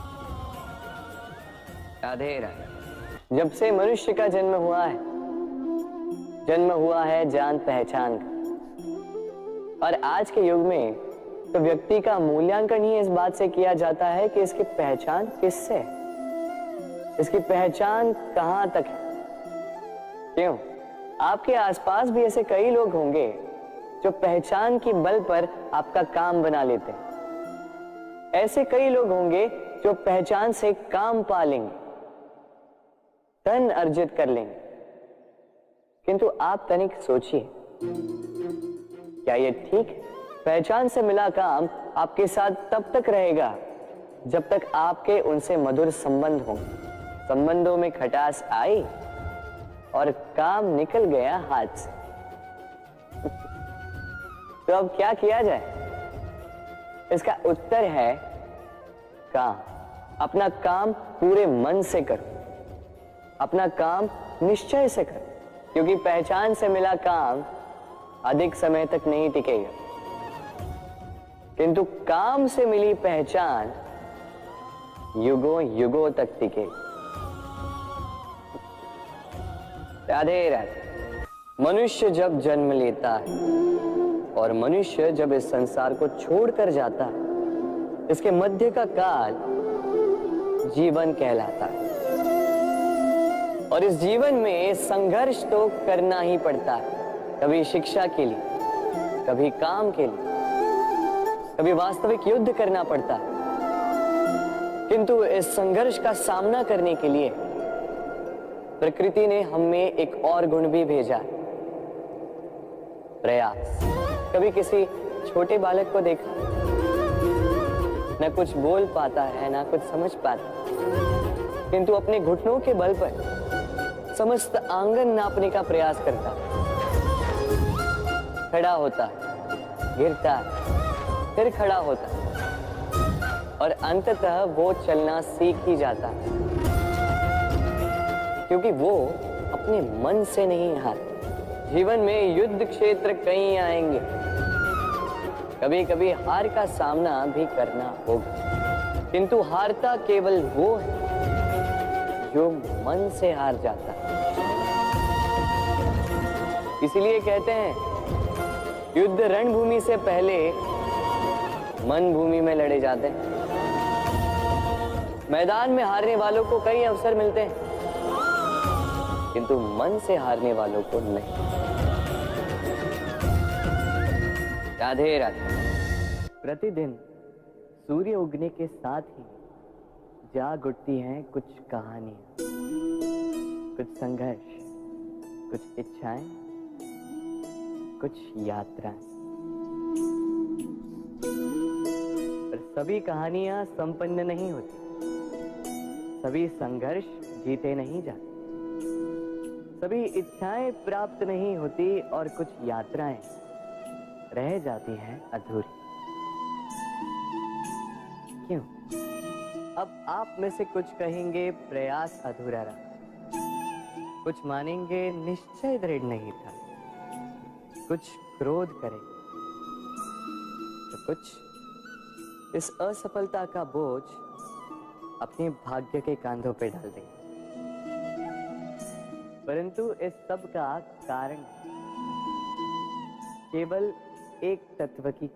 राधे राधे। जब से मनुष्य का जन्म हुआ है जान पहचान का, और आज के युग में तो व्यक्ति का मूल्यांकन ही इस बात से किया जाता है कि इसकी पहचान किससे है, इसकी पहचान कहां तक है। क्यों? आपके आसपास भी ऐसे कई लोग होंगे जो पहचान की बल पर आपका काम बना लेते हैं। ऐसे कई लोग होंगे जो पहचान से काम पा लेंगे, धन अर्जित कर लेंगे, किंतु आप तनिक सोचिए, क्या ये ठीक है? पहचान से मिला काम आपके साथ तब तक रहेगा जब तक आपके उनसे मधुर संबंध होंगे। संबंधों में खटास आई और काम निकल गया हाथ से, तो अब क्या किया जाए? इसका उत्तर है काम। अपना काम पूरे मन से करो, अपना काम निश्चय से करो, क्योंकि पहचान से मिला काम अधिक समय तक नहीं टिकेगा, किंतु काम से मिली पहचान युगों युगों तक टिकेगी। राधे राधे। मनुष्य जब जन्म लेता है और मनुष्य जब इस संसार को छोड़कर जाता है, इसके मध्य का काल जीवन कहलाता है, और इस जीवन में संघर्ष तो करना ही पड़ता है। कभी शिक्षा के लिए, कभी काम के लिए, कभी वास्तविक युद्ध करना पड़ता है, किंतु इस संघर्ष का सामना करने के लिए प्रकृति ने हमें एक और गुण भी भेजा, प्रयास। कभी किसी छोटे बालक को देखा, न कुछ बोल पाता है, न कुछ समझ पाता, किंतु अपने घुटनों के बल पर समस्त आंगन नापने का प्रयास करता, खड़ा होता, गिरता, फिर खड़ा होता, और अंततः वो चलना सीख ही जाता, क्योंकि वो अपने मन से नहीं हारते। जीवन में युद्ध क्षेत्र कई आएंगे, कभी कभी हार का सामना भी करना होगा, किंतु हारता केवल वो है जो मन से हार जाता है। इसलिए कहते हैं युद्ध रणभूमि से पहले मन भूमि में लड़े जाते हैं। मैदान में हारने वालों को कई अवसर मिलते हैं, किंतु मन से हारने वालों को नहीं। राधे राधे। प्रतिदिन सूर्य उगने के साथ ही जाग उठती हैं कुछ कहानियां, कुछ संघर्ष, कुछ इच्छाएं, कुछ यात्राएं। पर सभी कहानियां संपन्न नहीं होती, सभी संघर्ष जीते नहीं जाते, सभी इच्छाएं प्राप्त नहीं होती और कुछ यात्राएं रह जाती हैं अधूरी। क्यों? अब आप में से कुछ कहेंगे प्रयास अधूरा रहा, कुछ मानेंगे निश्चय दृढ़ नहीं था, कुछ क्रोध करेंगे, तो कुछ इस असफलता का बोझ अपने भाग्य के कांधों पर डाल देंगे। परंतु इस सब का कारण केवल एक तत्व की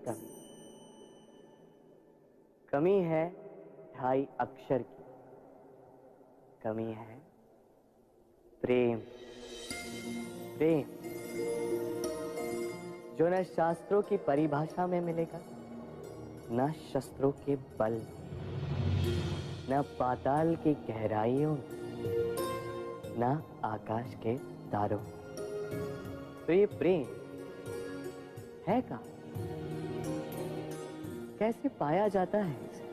कमी है 2.5 अक्षर की। कमी है प्रेम। प्रेम जो न शास्त्रों की परिभाषा में मिलेगा, न शस्त्रों के बल, न पाताल की गहराइयों, न आकाश के तारों। तो ये प्रेम है का? कैसे पाया जाता है इसे?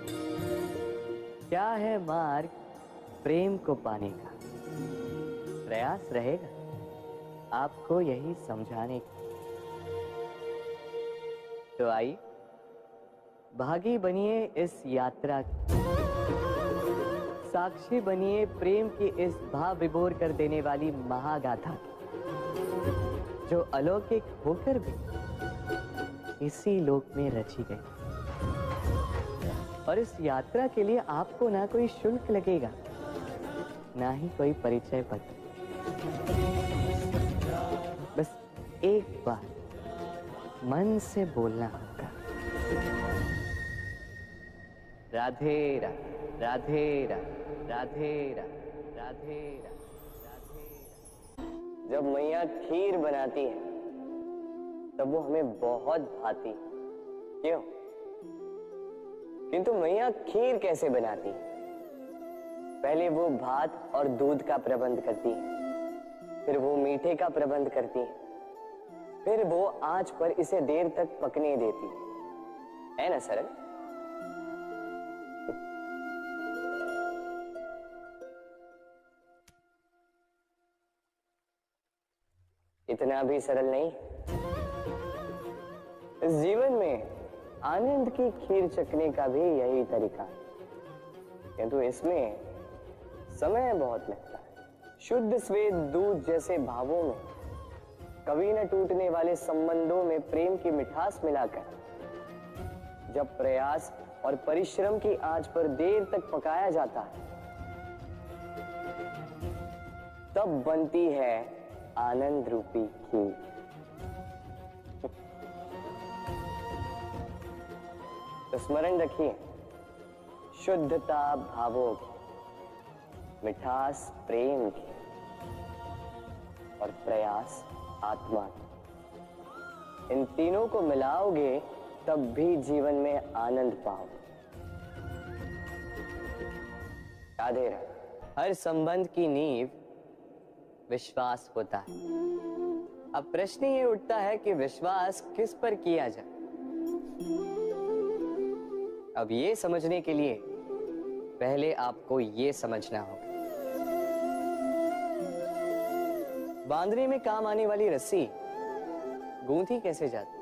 क्या है मार्ग प्रेम को पाने का? प्रयास रहेगा आपको यही समझाने का। तो आइए भागी बनिए इस यात्रा की, साक्षी बनिए प्रेम की इस भाव विभोर कर देने वाली महागाथा की, जो अलौकिक होकर भी इसी लोक में रची गई। और इस यात्रा के लिए आपको ना कोई शुल्क लगेगा, ना ही कोई परिचय पत्र। बस एक बार मन से बोलना होगा, राधे राधे राधे राधे राधे राधे राधे। जब मैया खीर बनाती है तब वो हमें बहुत भाती। क्यों? किंतु मैया खीर कैसे बनाती है? पहले वो भात और दूध का प्रबंध करती है, फिर वो मीठे का प्रबंध करती है, फिर वो आंच पर इसे देर तक पकने देती है ना सरल? इतना भी सरल नहीं। इस जीवन में आनंद की खीर चखने का भी यही तरीका है, किंतु इसमें समय बहुत लगता है। शुद्ध श्वेत दूध जैसे भावों में, कभी न टूटने वाले संबंधों में प्रेम की मिठास मिलाकर जब प्रयास और परिश्रम की आंच पर देर तक पकाया जाता है, तब बनती है आनंद रूपी खीर। तो स्मरण रखिए, शुद्धता भावों की, मिठास प्रेम की और प्रयास आत्मा की, इन तीनों को मिलाओगे तब भी जीवन में आनंद पाओगे। राधे राधे। हर संबंध की नींव विश्वास होता है। अब प्रश्न ये उठता है कि विश्वास किस पर किया जाए? अब ये समझने के लिए पहले आपको ये समझना होगा, बांधने में काम आने वाली रस्सी गूंथी कैसे जाती?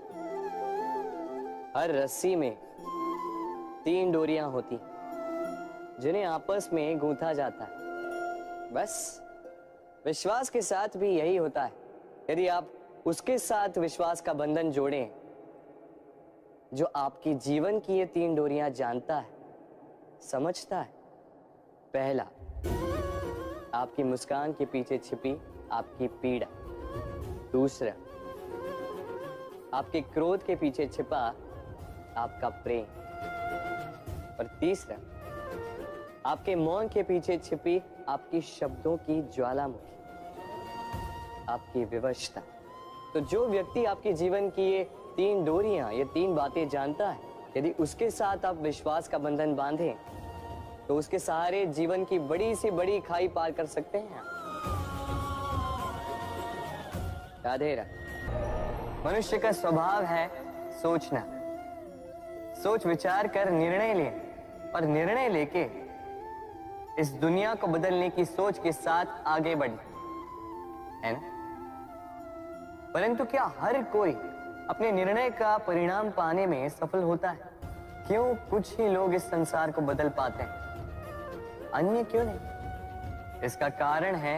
हर रस्सी में 3 डोरियां होती जिन्हें आपस में गूंथा जाता है। बस विश्वास के साथ भी यही होता है। यदि आप उसके साथ विश्वास का बंधन जोड़ें जो आपकी जीवन की ये 3 डोरियां जानता है, समझता है। पहला, आपकी मुस्कान के पीछे छिपी आपकी पीड़ा। दूसरा, आपके क्रोध के पीछे छिपा आपका प्रेम। और तीसरा, आपके मौन के पीछे छिपी आपकी शब्दों की ज्वालामुखी, आपकी विवशता। तो जो व्यक्ति आपके जीवन की ये 3 डोरियां, ये 3 बातें जानता है, यदि उसके साथ आप विश्वास का बंधन बांधें तो उसके सहारे जीवन की बड़ी से बड़ी खाई पार कर सकते हैं। राधे राधे। मनुष्य का स्वभाव है सोचना, सोच विचार कर निर्णय लेना और निर्णय लेके इस दुनिया को बदलने की सोच के साथ आगे बढ़ना, है ना? परंतु क्या हर कोई अपने निर्णय का परिणाम पाने में सफल होता है? क्यों कुछ ही लोग इस संसार को बदल पाते हैं, अन्य क्यों नहीं? इसका कारण है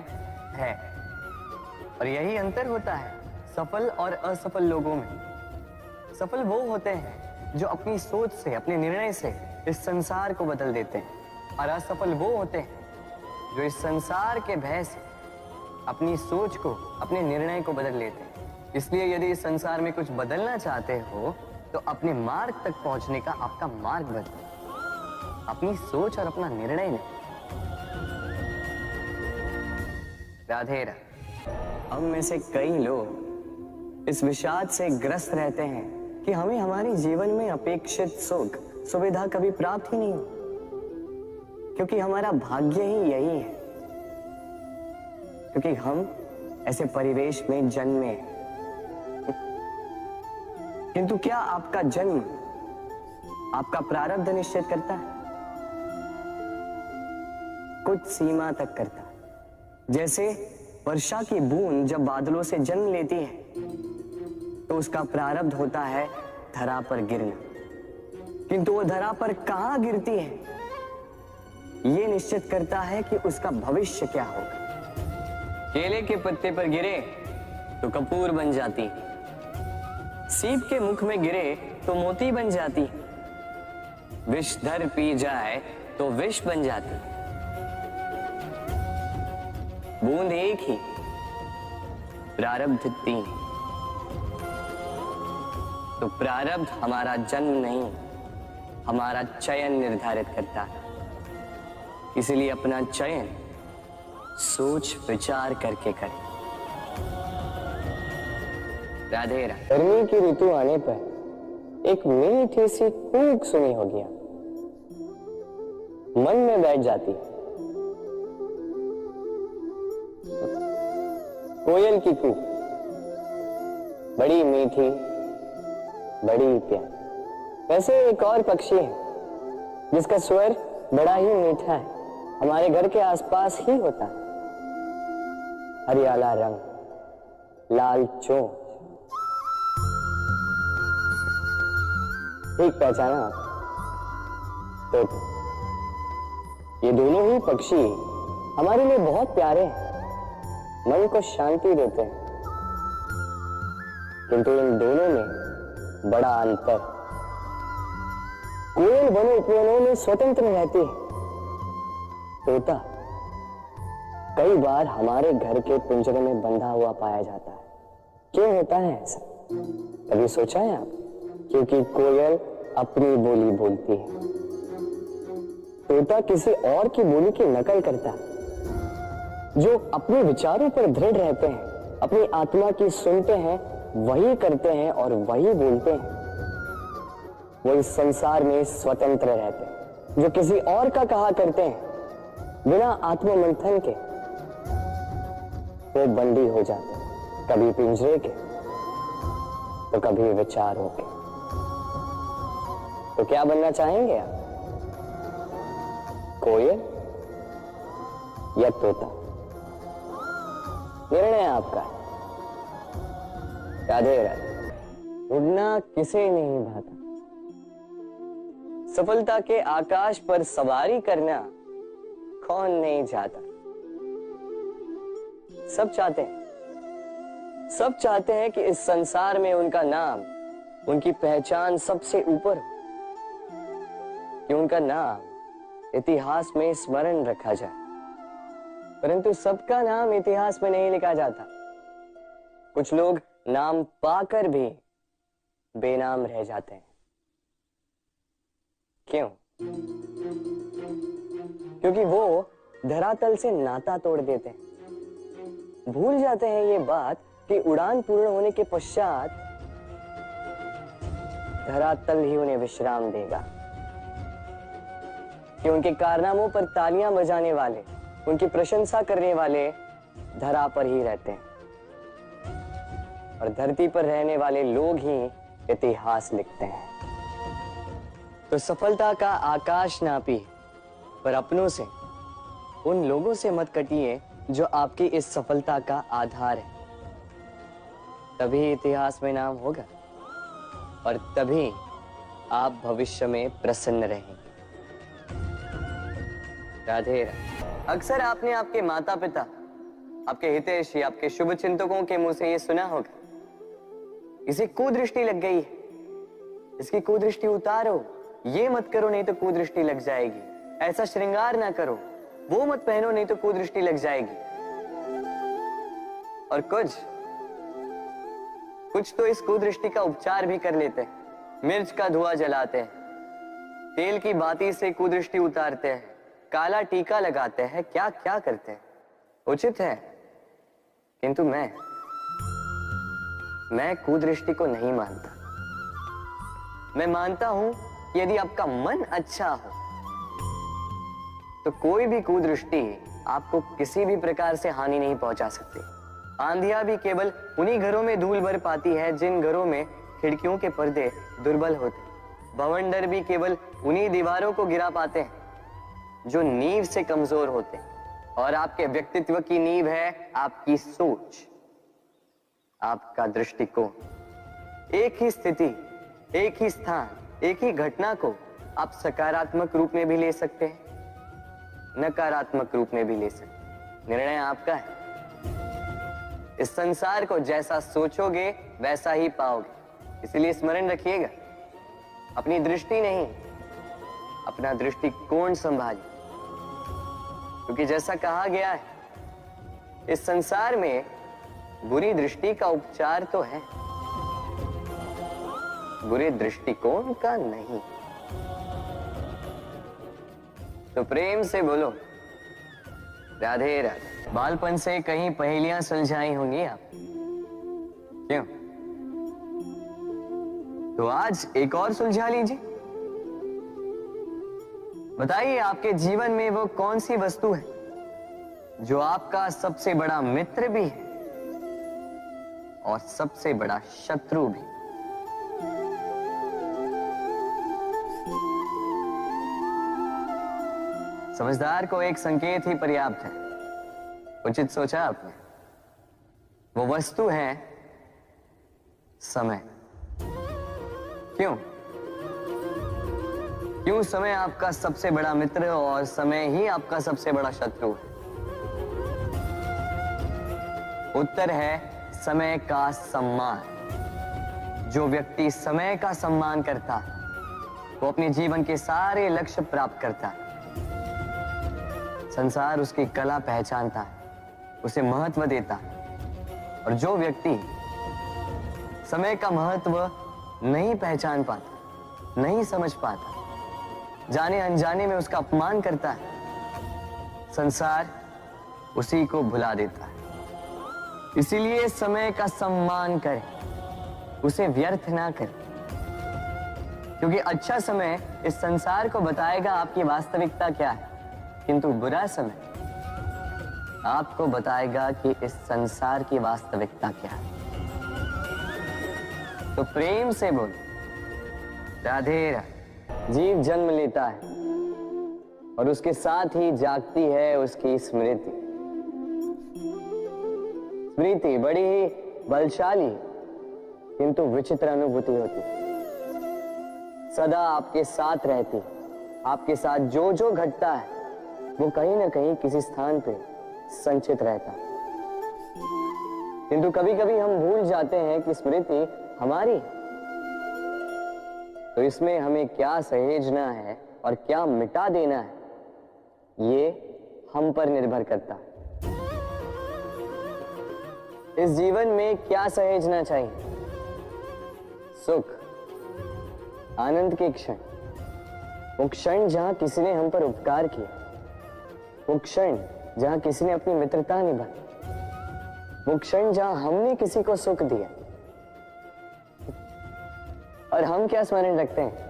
और यही अंतर होता है सफल और असफल लोगों में। सफल वो होते हैं जो अपनी सोच से, अपने निर्णय से इस संसार को बदल देते हैं, और असफल वो होते हैं जो इस संसार के भय से अपनी सोच को, अपने निर्णय को बदल लेते हैं। इसलिए यदि इस संसार में कुछ बदलना चाहते हो तो अपने मार्ग तक पहुंचने का आपका मार्ग बदलो, अपनी सोच और अपना निर्णय लें। राधे राधे। हम में से कई लोग इस विषाद से ग्रस्त रहते हैं कि हमें हमारे जीवन में अपेक्षित सुख सुविधा कभी प्राप्त ही नहीं हो, क्योंकि हमारा भाग्य ही यही है, क्योंकि हम ऐसे परिवेश में जन्मे। किंतु क्या आपका जन्म आपका प्रारब्ध निश्चित करता है? कुछ सीमा तक करता है। जैसे वर्षा की बूंद जब बादलों से जन्म लेती है तो उसका प्रारब्ध होता है धरा पर गिरना, किंतु वो धरा पर कहां गिरती है ये निश्चित करता है कि उसका भविष्य क्या होगा। केले के पत्ते पर गिरे तो कपूर बन जाती, सीप के मुख में गिरे तो मोती बन जाती, विषधर पी जाए तो विष बन जाती। बूंद एक ही, प्रारब्ध 3। तो प्रारब्ध हमारा जन्म नहीं, हमारा चयन निर्धारित करता है। इसलिए अपना चयन सोच विचार करके करें। राधे राधे। गर्मी की ऋतु आने पर एक मीठी सी कूक सुनी होगी, मन में बैठ जाती। कोयल की कूक, बड़ी मीठी, बड़ी प्यारी। वैसे एक और पक्षी है जिसका स्वर बड़ा ही मीठा है, हमारे घर के आसपास ही होता है। हरियाला रंग, लाल चोंच। ठीक पहचाना आप? तो ये दोनों ही पक्षी हमारे लिए बहुत प्यारे हैं, मन को शांति देते हैं, किंतु इन दोनों में बड़ा अंतर। कोयल वन उपवनों में स्वतंत्र रहती है, तोता कई बार हमारे घर के पिंजरे में बंधा हुआ पाया जाता है। क्यों होता है ऐसा, कभी सोचा है आप? क्योंकि कोयल अपनी बोली बोलती है, तोता किसी और की बोली की नकल करता है। जो अपने विचारों पर दृढ़ रहते हैं, अपनी आत्मा की सुनते हैं, वही करते हैं और वही बोलते हैं, वो इस संसार में स्वतंत्र रहते हैं। जो किसी और का कहा करते हैं बिना आत्ममंथन के, वो बंदी हो जाते हैं, कभी पिंजरे के तो कभी विचारों के। तो क्या बनना चाहेंगे आप, कोयल या तोता? निर्णय आपका है। राधे राधे। उड़ना किसे नहीं भाता, सफलता के आकाश पर सवारी करना कौन नहीं चाहता। सब चाहते हैं, सब चाहते हैं कि इस संसार में उनका नाम, उनकी पहचान सबसे ऊपर हो, कि उनका नाम इतिहास में स्मरण रखा जाए। परंतु सबका नाम इतिहास में नहीं लिखा जाता। कुछ लोग नाम पाकर भी बेनाम रह जाते हैं। क्यों? क्योंकि वो धरातल से नाता तोड़ देते हैं। भूल जाते हैं ये बात कि उड़ान पूर्ण होने के पश्चात धरातल ही उन्हें विश्राम देगा, कि उनके कारनामों पर तालियां बजाने वाले, उनकी प्रशंसा करने वाले धरा पर ही रहते हैं और धरती पर रहने वाले लोग ही इतिहास लिखते हैं। तो सफलता का आकाश नापी, पर अपनों से, उन लोगों से मत कटिए जो आपकी इस सफलता का आधार है। तभी इतिहास में नाम होगा और तभी आप भविष्य में प्रसन्न रहेंगे। राधे राधे। अक्सर आपने आपके माता पिता, आपके हितैषी, आपके शुभ चिंतकों के मुंह से ये सुना होगा, इसे कुदृष्टि लग गई है, इसकी कुदृष्टि उतारो, ये मत करो नहीं तो कुदृष्टि लग जाएगी, ऐसा श्रृंगार ना करो, वो मत पहनो नहीं तो कुदृष्टि लग जाएगी। और कुछ तो इस कुदृष्टि का उपचार भी कर लेते हैं। मिर्च का धुआं जलाते हैं, तेल की बाती से कुदृष्टि उतारते हैं, काला टीका लगाते हैं, क्या क्या करते हैं। उचित है, किंतु मैं कुदृष्टि को नहीं मानता। मैं मानता हूं कि यदि आपका मन अच्छा हो तो कोई भी कुदृष्टि आपको किसी भी प्रकार से हानि नहीं पहुंचा सकती। आंधियां भी केवल उन्हीं घरों में धूल भर पाती है जिन घरों में खिड़कियों के पर्दे दुर्बल होते। बवंडर भी केवल उन्हीं दीवारों को गिरा पाते हैं जो नींव से कमजोर होते हैं। और आपके व्यक्तित्व की नींव है आपकी सोच, आपका दृष्टिकोण। एक ही स्थिति, एक ही स्थान, एक ही घटना को आप सकारात्मक रूप में भी ले सकते हैं, नकारात्मक रूप में भी ले सकते हैं। निर्णय आपका है। इस संसार को जैसा सोचोगे वैसा ही पाओगे। इसलिए स्मरण रखिएगा, अपनी दृष्टि नहीं, अपना दृष्टिकोण संभालिए। क्योंकि जैसा कहा गया है, इस संसार में बुरी दृष्टि का उपचार तो है, बुरे दृष्टिकोण का नहीं। तो प्रेम से बोलो राधे राधे। बालपन से कहीं पहेलियां सुलझाई होंगी आप, क्यों? तो आज एक और सुलझा लीजिए। बताइए, आपके जीवन में वो कौन सी वस्तु है जो आपका सबसे बड़ा मित्र भी है और सबसे बड़ा शत्रु भी? समझदार को एक संकेत ही पर्याप्त है। उचित सोचा आपने। वो वस्तु है समय। क्यों? क्यों समय आपका सबसे बड़ा मित्र और समय ही आपका सबसे बड़ा शत्रु है? उत्तर है समय का सम्मान। जो व्यक्ति समय का सम्मान करता है वो अपने जीवन के सारे लक्ष्य प्राप्त करता है। संसार उसकी कला पहचानता है, उसे महत्व देता है। और जो व्यक्ति समय का महत्व नहीं पहचान पाता, नहीं समझ पाता, जाने अनजाने में उसका अपमान करता है, संसार उसी को भुला देता है। इसीलिए समय का सम्मान करें, उसे व्यर्थ ना करें। क्योंकि अच्छा समय इस संसार को बताएगा आपकी वास्तविकता क्या है, किंतु बुरा समय आपको बताएगा कि इस संसार की वास्तविकता क्या है। तो प्रेम से बोलो राधे राधे। जीव जन्म लेता है और उसके साथ ही जागती है उसकी स्मृति। स्मृति बड़ी ही बलशाली किंतु विचित्र अनुभूति होती है। सदा आपके साथ रहती, आपके साथ जो जो घटता है वो कहीं ना कहीं किसी स्थान पे संचित रहता है। किंतु कभी कभी हम भूल जाते हैं कि स्मृति हमारी, तो इसमें हमें क्या सहेजना है और क्या मिटा देना है, ये हम पर निर्भर करता है। इस जीवन में क्या सहेजना चाहिए? सुख, आनंद के क्षण, वो क्षण जहां किसी ने हम पर उपकार किया, वो क्षण जहां किसी ने अपनी मित्रता निभाई, वो क्षण जहां हमने किसी को सुख दिया। और हम क्या स्मरण रखते हैं?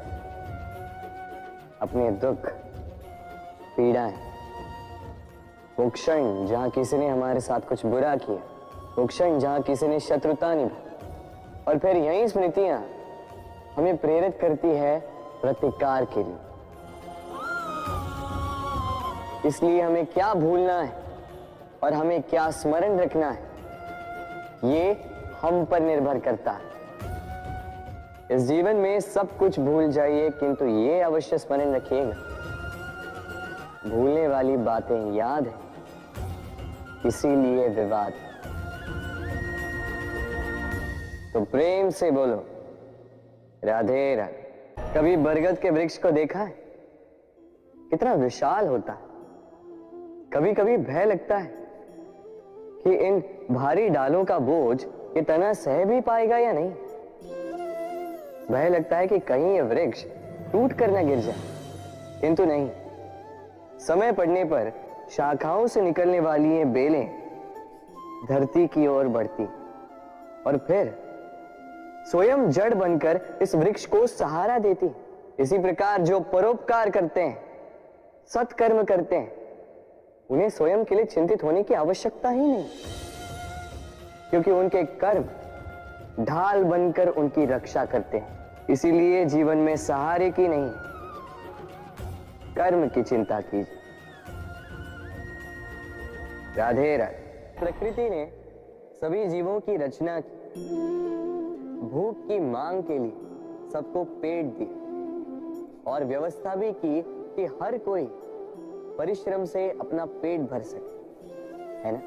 अपने दुख, पीड़ाएं। वो क्षण जहां किसी ने हमारे साथ कुछ बुरा किया, वो क्षण जहां किसी ने शत्रुता निभाई, और फिर यही स्मृतियां हमें प्रेरित करती है प्रतिकार के लिए। इसलिए हमें क्या भूलना है और हमें क्या स्मरण रखना है, ये हम पर निर्भर करता है। इस जीवन में सब कुछ भूल जाइए, किंतु ये अवश्य स्मरण रखिएगा, भूलने वाली बातें याद है, इसीलिए विवाद। तो प्रेम से बोलो राधे राधे। कभी बरगद के वृक्ष को देखा है? कितना विशाल होता है। कभी कभी भय लगता है कि इन भारी डालों का बोझ ये तना सह भी पाएगा या नहीं। भय लगता है कि कहीं ये वृक्ष टूट कर न गिर जाए, किंतु नहीं। समय पड़ने पर शाखाओं से निकलने वाली ये बेलें धरती की ओर बढ़ती और फिर स्वयं जड़ बनकर इस वृक्ष को सहारा देती। इसी प्रकार जो परोपकार करते हैं, सत्कर्म करते हैं, उन्हें स्वयं के लिए चिंतित होने की आवश्यकता ही नहीं, क्योंकि उनके कर्म ढाल बनकर उनकी रक्षा करते हैं। इसीलिए जीवन में सहारे की नहीं, कर्म की चिंता कीजिए। राधे राधे। प्रकृति ने सभी जीवों की रचना की, भूख की मांग के लिए सबको पेट दिया और व्यवस्था भी की कि हर कोई परिश्रम से अपना पेट भर सके, है ना?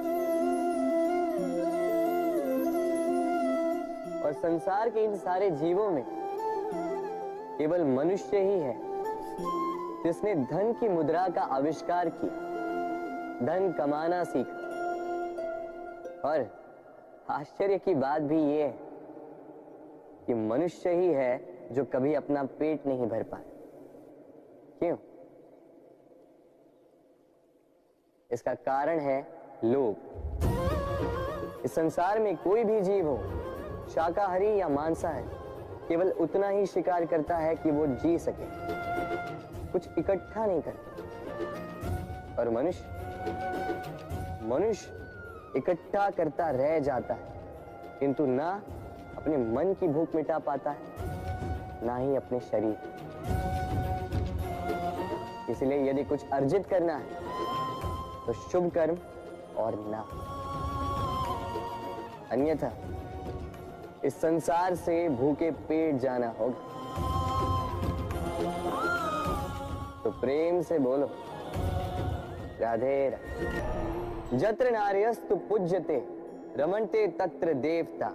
और संसार के इन सारे जीवों में केवल मनुष्य ही है जिसने धन की मुद्रा का आविष्कार किया, धन कमाना सीखा। और आश्चर्य की बात भी ये है कि मनुष्य ही है जो कभी अपना पेट नहीं भर पाया। क्यों? इसका कारण है लोभ। इस संसार में कोई भी जीव हो, शाकाहारी या मांसाहारी, केवल उतना ही शिकार करता है कि वो जी सके, कुछ इकट्ठा नहीं करता। और मनुष्य इकट्ठा करता रह जाता है, किंतु ना अपने मन की भूख मिटा पाता है, ना ही अपने शरीर। इसलिए यदि कुछ अर्जित करना है तो शुभ कर्म और ना, अन्यथा इस संसार से भूखे पेट जाना होगा। तो प्रेम से बोलो राधे राधे। जत्र नार्यस्तु पूज्यते रमन्ते तत्र देवता।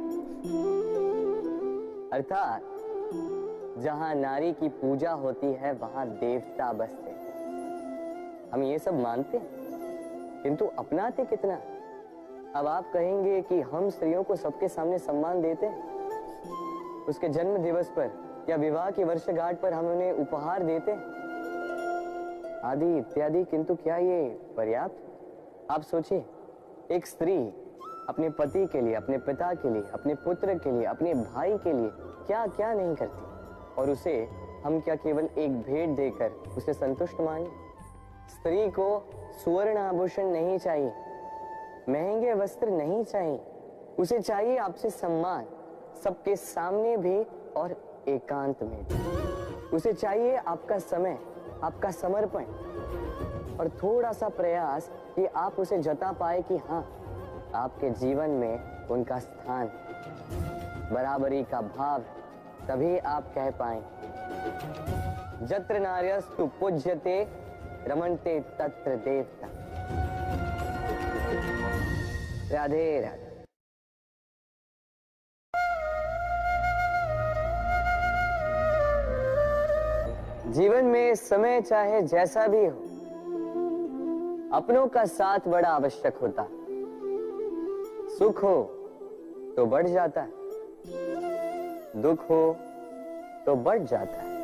अर्थात जहां नारी की पूजा होती है वहां देवता बसते। हम ये सब मानते हैं, किंतु अपनाते कितना? अब आप कहेंगे कि हम स्त्रियों को सबके सामने सम्मान देते हैं, उसके जन्म दिवस पर या विवाह की वर्षगांठ पर हम उन्हें उपहार देते हैं, आदि इत्यादि, किंतु क्या ये पर्याप्त? आप सोचिए, एक स्त्री अपने पति के लिए, अपने पिता के लिए, अपने पुत्र के लिए, अपने भाई के लिए क्या क्या नहीं करती, और उसे हम क्या केवल एक भेंट देकर उसे संतुष्ट माने? स्त्री को सुवर्ण आभूषण नहीं चाहिए, महंगे वस्त्र नहीं चाहिए, उसे चाहिए आपसे सम्मान, सबके सामने भी और एकांत में भी। उसे चाहिए आपका समय, आपका समर्पण और थोड़ा सा प्रयास कि आप उसे जता पाए कि हाँ, आपके जीवन में उनका स्थान, बराबरी का भाव, तभी आप कह पाए जत्र नार्यस्तु पूज्यते रमन्ते तत्र देवता। राधे राधे। जीवन में समय चाहे जैसा भी हो, अपनों का साथ बड़ा आवश्यक होता है। सुख हो तो बढ़ जाता है, दुख हो तो बढ़ जाता है।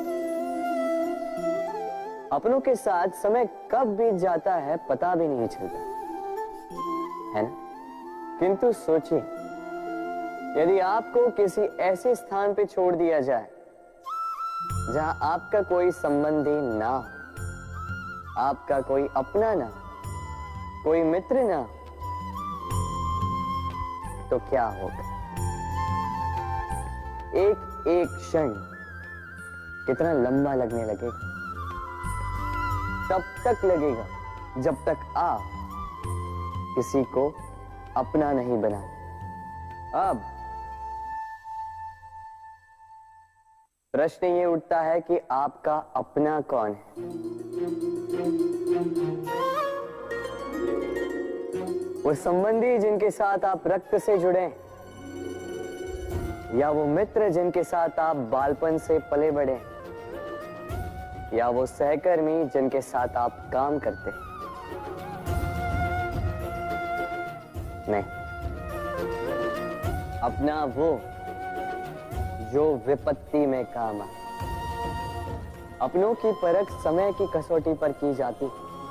अपनों के साथ समय कब बीत जाता है पता भी नहीं चलता, है ना? किंतु सोचिए, यदि आपको किसी ऐसे स्थान पे छोड़ दिया जाए जहां आपका कोई संबंधी ना हो, आपका कोई अपना ना, कोई मित्र ना, तो क्या होगा? एक एक क्षण कितना लंबा लगने लगेगा। तब तक लगेगा जब तक आप किसी को अपना नहीं बना। अब प्रश्न ये उठता है कि आपका अपना कौन है? वो संबंधी जिनके साथ आप रक्त से जुड़े, या वो मित्र जिनके साथ आप बालपन से पले बढ़े, या वो सहकर्मी जिनके साथ आप काम करते हैं? नहीं, अपना वो जो विपत्ति में काम आए। अपनों की परख समय की कसौटी पर की जाती।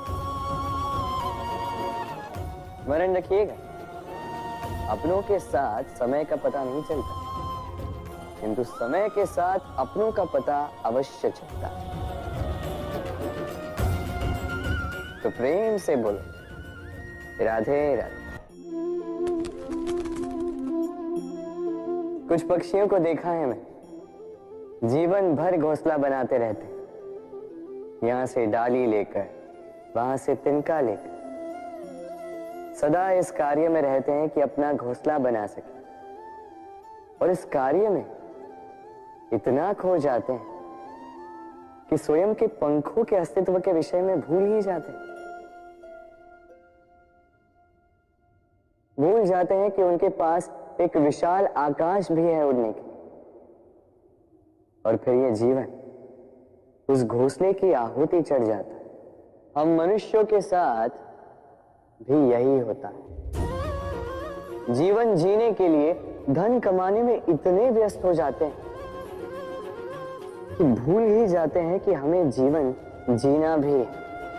स्मरण रखिएगा, अपनों के साथ समय का पता नहीं चलता, किंतु समय के साथ अपनों का पता अवश्य चलता है। तो प्रेम से बोलो, राधे राधे। कुछ पक्षियों को देखा है मैं, जीवन भर घोंसला बनाते रहते, यहां से डाली लेकर, वहां से तिनका लेकर, सदा इस कार्य में रहते हैं कि अपना घोंसला बना सके, और इस कार्य में इतना खो जाते हैं कि स्वयं के पंखों के अस्तित्व के विषय में भूल ही जाते हैं। भूल जाते हैं कि उनके पास एक विशाल आकाश भी है उड़ने की। और फिर ये जीवन उस घोंसले की आहुति चढ़ जाता है। हम मनुष्यों के साथ भी यही होता है। जीवन जीने के लिए धन कमाने में इतने व्यस्त हो जाते हैं कि भूल ही जाते हैं कि हमें जीवन जीना भी है।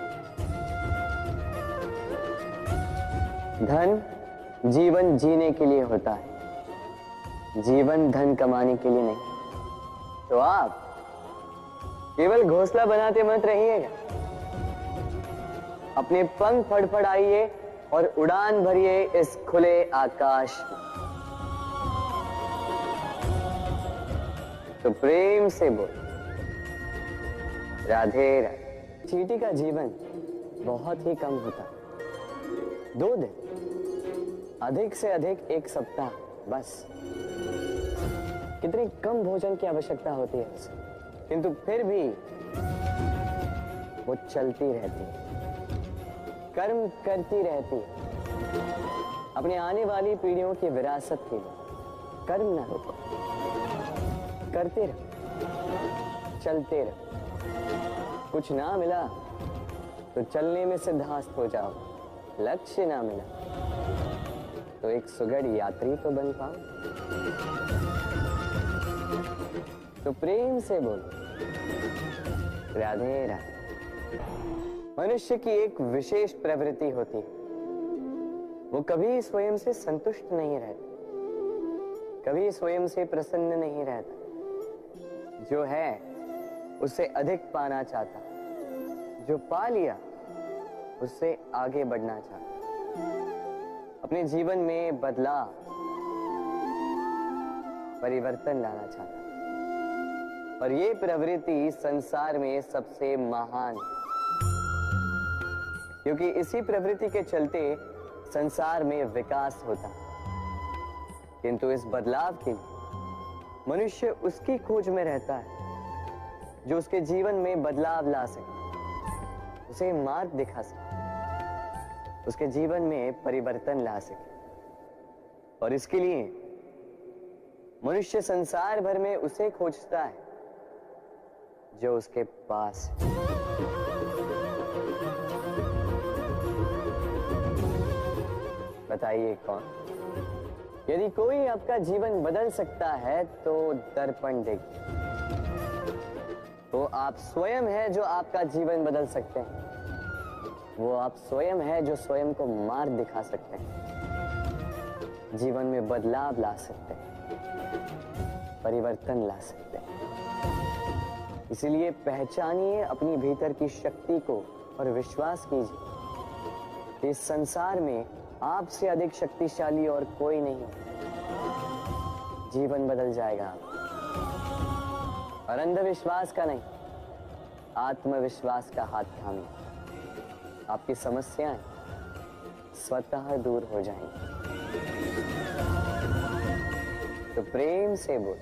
धन जीवन जीने के लिए होता है, जीवन धन कमाने के लिए नहीं। तो आप केवल घोंसला बनाते मत रहिएगा, अपने पंख फड़फड़ाइए और उड़ान भरिए इस खुले आकाश में। तो प्रेम से बोल, राधे राधे। चींटी का जीवन बहुत ही कम होता, 2 दिन, अधिक से अधिक 1 सप्ताह, बस। कितनी कम भोजन की आवश्यकता होती है उसे, किंतु फिर भी वो चलती रहती है, कर्म करती रहती है, अपनी आने वाली पीढ़ियों की विरासत के लिए। कर्म ना रोको, करते रहो, चलते रहो। कुछ ना मिला तो चलने में सिद्धास्त हो जाओ, लक्ष्य ना मिला तो एक सुगढ़ यात्री तो बन पाओ। तो प्रेम से बोलो, राधे राधे। मनुष्य की एक विशेष प्रवृत्ति होती है, वो कभी स्वयं से संतुष्ट नहीं रहता, कभी स्वयं से प्रसन्न नहीं रहता। जो है उससे अधिक पाना चाहता, जो पा लिया उससे आगे बढ़ना चाहता, अपने जीवन में बदलाव, परिवर्तन लाना चाहता। और ये प्रवृत्ति संसार में सबसे महान है, क्योंकि इसी प्रवृत्ति के चलते संसार में विकास होता। किंतु इस बदलाव के लिए मनुष्य उसकी खोज में रहता है जो उसके जीवन में बदलाव ला सके, उसे मार्ग दिखा सके। उसके जीवन में परिवर्तन ला सके। और इसके लिए मनुष्य संसार भर में उसे खोजता है जो उसके पास है। बताइए कौन? यदि कोई आपका जीवन बदल सकता है तो दर्पण देखिए। वो आप स्वयं है जो आपका जीवन बदल सकते हैं। वो आप स्वयं है जो स्वयं को मार्ग दिखा सकते हैं, जीवन में बदलाव ला सकते हैं, परिवर्तन ला सकते हैं। इसलिए पहचानिए अपनी भीतर की शक्ति को और विश्वास कीजिए इस संसार में आपसे अधिक शक्तिशाली और कोई नहीं। जीवन बदल जाएगा और अंधविश्वास का नहीं, आत्मविश्वास का हाथ थामिए। आपकी समस्याएं स्वतः दूर हो जाएंगी। तो प्रेम से बोल,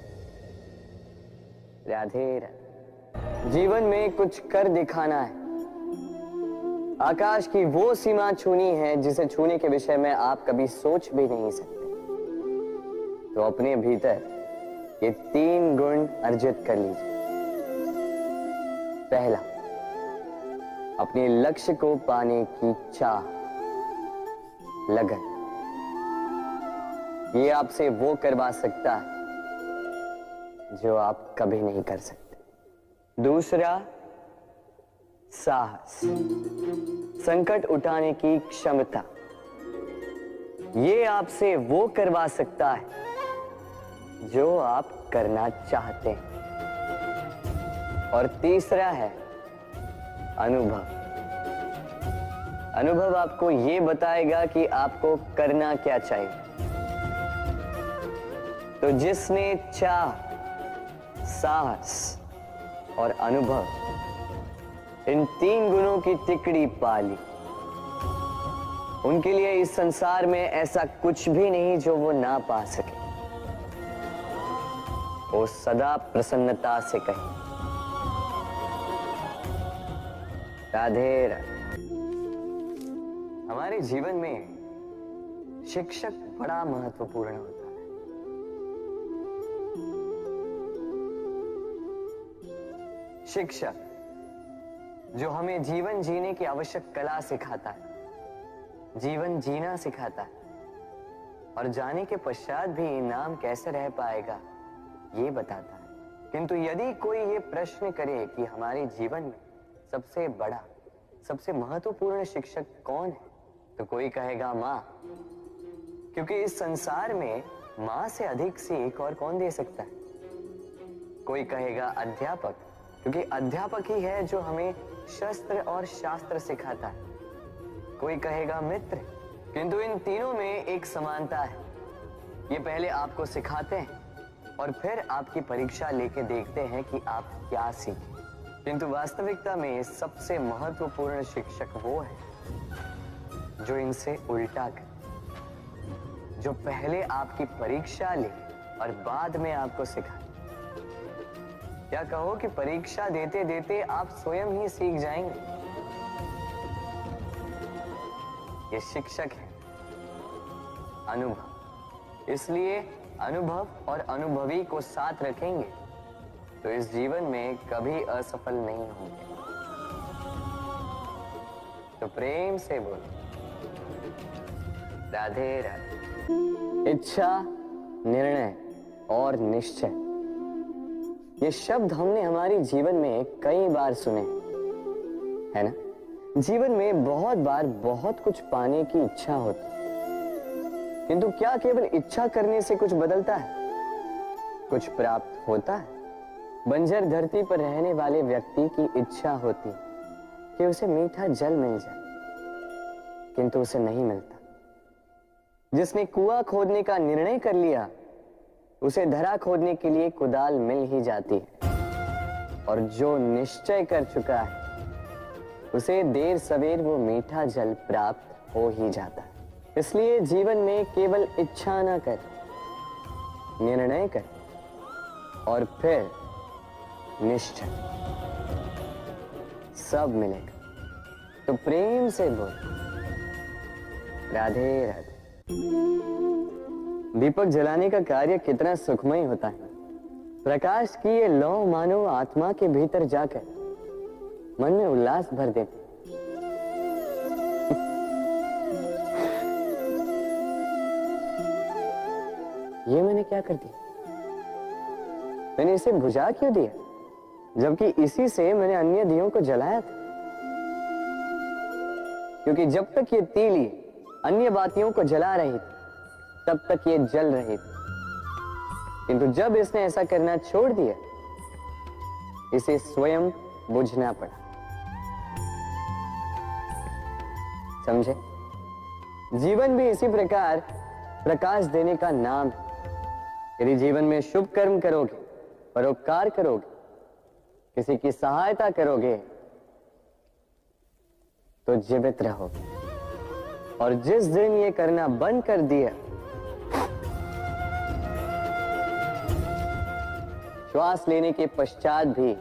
राधे राधे। जीवन में कुछ कर दिखाना है। आकाश की वो सीमा छूनी है जिसे छूने के विषय में आप कभी सोच भी नहीं सकते। तो अपने भीतर ये 3 गुण अर्जित कर लीजिए। पहला, अपने लक्ष्य को पाने की चाह, लगन। ये आपसे वो करवा सकता है जो आप कभी नहीं कर सकते। दूसरा, साहस, संकट उठाने की क्षमता। ये आपसे वो करवा सकता है जो आप करना चाहते हैं। और तीसरा है अनुभव। अनुभव आपको ये बताएगा कि आपको करना क्या चाहिए। तो जिसने चाह, साहस और अनुभव, इन 3 गुणों की तिकड़ी पाली, उनके लिए इस संसार में ऐसा कुछ भी नहीं जो वो ना पा सके। वो सदा प्रसन्नता से कहे, राधे राधे। हमारे जीवन में शिक्षक बड़ा महत्वपूर्ण होता है। शिक्षक जो हमें जीवन जीने की आवश्यक कला सिखाता है, जीवन जीना सिखाता है, और जाने के पश्चात भी इनाम कैसे रह पाएगा ये बताता है। किंतु यदि कोई ये प्रश्न करे कि हमारे जीवन में सबसे बड़ा, सबसे महत्वपूर्ण शिक्षक कौन है, तो कोई कहेगा माँ, क्योंकि इस संसार में माँ से अधिक सीख और कौन दे सकता है। कोई कहेगा अध्यापक, क्योंकि अध्यापक ही है जो हमें शस्त्र और शास्त्र सिखाता है। कोई कहेगा मित्र, किंतु इन तीनों में एक समानता है। ये पहले आपको सिखाते हैं और फिर आपकी परीक्षा लेके देखते हैं कि आप क्या सीखे। किंतु वास्तविकता में सबसे महत्वपूर्ण शिक्षक वो है जो इनसे उल्टा करे, जो पहले आपकी परीक्षा ले और बाद में आपको सिखाए। क्या कहो कि परीक्षा देते देते आप स्वयं ही सीख जाएंगे। ये शिक्षक है अनुभव। इसलिए अनुभव और अनुभवी को साथ रखेंगे तो इस जीवन में कभी असफल नहीं होंगे। तो प्रेम से बोलो, राधे राधे। इच्छा, निर्णय और निश्चय, ये शब्द हमने हमारे जीवन में कई बार सुने, है ना? जीवन में बहुत बार बहुत कुछ पाने की इच्छा होती, किंतु क्या केवल इच्छा करने से कुछ बदलता है? कुछ प्राप्त होता है? बंजर धरती पर रहने वाले व्यक्ति की इच्छा होती कि उसे मीठा जल मिल जाए, किंतु उसे नहीं मिलता। जिसने कुआं खोदने का निर्णय कर लिया, उसे धरा खोदने के लिए कुदाल मिल ही जाती है। और जो निश्चय कर चुका है, उसे देर सवेर वो मीठा जल प्राप्त हो ही जाता है। इसलिए जीवन में केवल इच्छा ना कर, निर्णय कर और फिर निश्चय, सब मिलेगा। तो प्रेम से बोल, राधे राधे। दीपक जलाने का कार्य कितना सुखमय होता है। प्रकाश की ये लौ मानो आत्मा के भीतर जाकर मन में उल्लास भर देती। ये मैंने क्या कर दिया? मैंने इसे बुझा क्यों दिया, जबकि इसी से मैंने अन्य दियों को जलाया था। क्योंकि जब तक ये तीली अन्य बातियों को जला रही थी तब तक ये जल रही थी, किंतु जब इसने ऐसा करना छोड़ दिया इसे स्वयं बुझना पड़ा। समझे? जीवन भी इसी प्रकार प्रकाश देने का नाम है। यदि जीवन में शुभ कर्म करोगे, परोपकार करोगे, किसी की सहायता करोगे तो जीवित रहोगे। और जिस दिन ये करना बंद कर दिया, श्वास लेने के पश्चात भी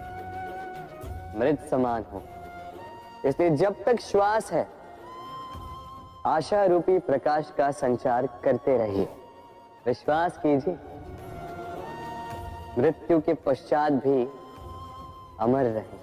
मृत समान हो। इसलिए जब तक श्वास है आशा रूपी प्रकाश का संचार करते रहिए। विश्वास कीजिए, मृत्यु के पश्चात भी अमर रहे।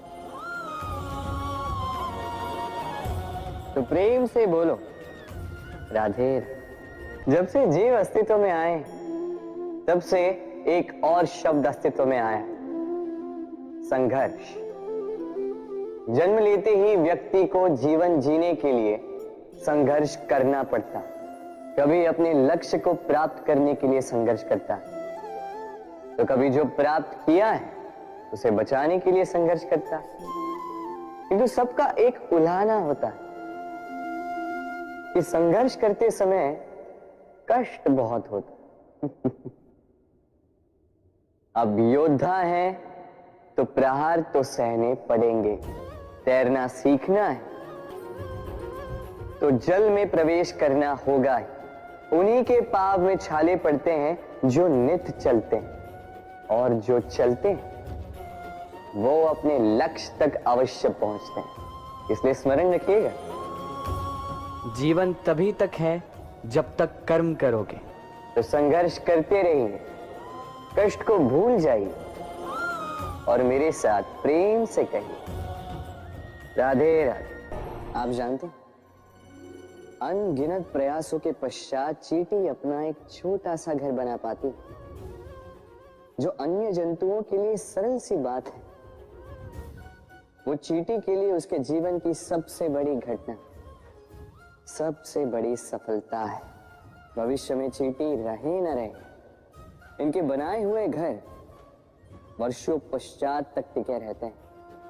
तो प्रेम से बोलो राधे। जब से जीव अस्तित्व में आए तब से एक और शब्द अस्तित्व में आया, संघर्ष। जन्म लेते ही व्यक्ति को जीवन जीने के लिए संघर्ष करना पड़ता। कभी अपने लक्ष्य को प्राप्त करने के लिए संघर्ष करता, तो कभी जो प्राप्त किया है उसे बचाने के लिए संघर्ष करता। किंतु सबका एक उलाहना होता है कि संघर्ष करते समय कष्ट बहुत होता। अब योद्धा है तो प्रहार तो सहने पड़ेंगे। तैरना सीखना है तो जल में प्रवेश करना होगा ही। उन्हीं के पाव में छाले पड़ते हैं जो नित्य चलते हैं, और जो चलते हैं वो अपने लक्ष्य तक अवश्य पहुंचते हैं। इसलिए स्मरण रखिएगा, जीवन तभी तक है जब तक कर्म करोगे। तो संघर्ष करते रहिए, कष्ट को भूल जाइए और मेरे साथ प्रेम से कहिए राधे राधे। आप जानते हैं, अनगिनत प्रयासों के पश्चात चींटी अपना एक छोटा सा घर बना पाती, जो अन्य जंतुओं के लिए सरल सी बात है। वो चींटी के लिए उसके जीवन की सबसे बड़ी घटना, सबसे बड़ी सफलता है। भविष्य में चींटी रहे न रहे, इनके बनाए हुए घर वर्षों पश्चात तक टिके रहते हैं।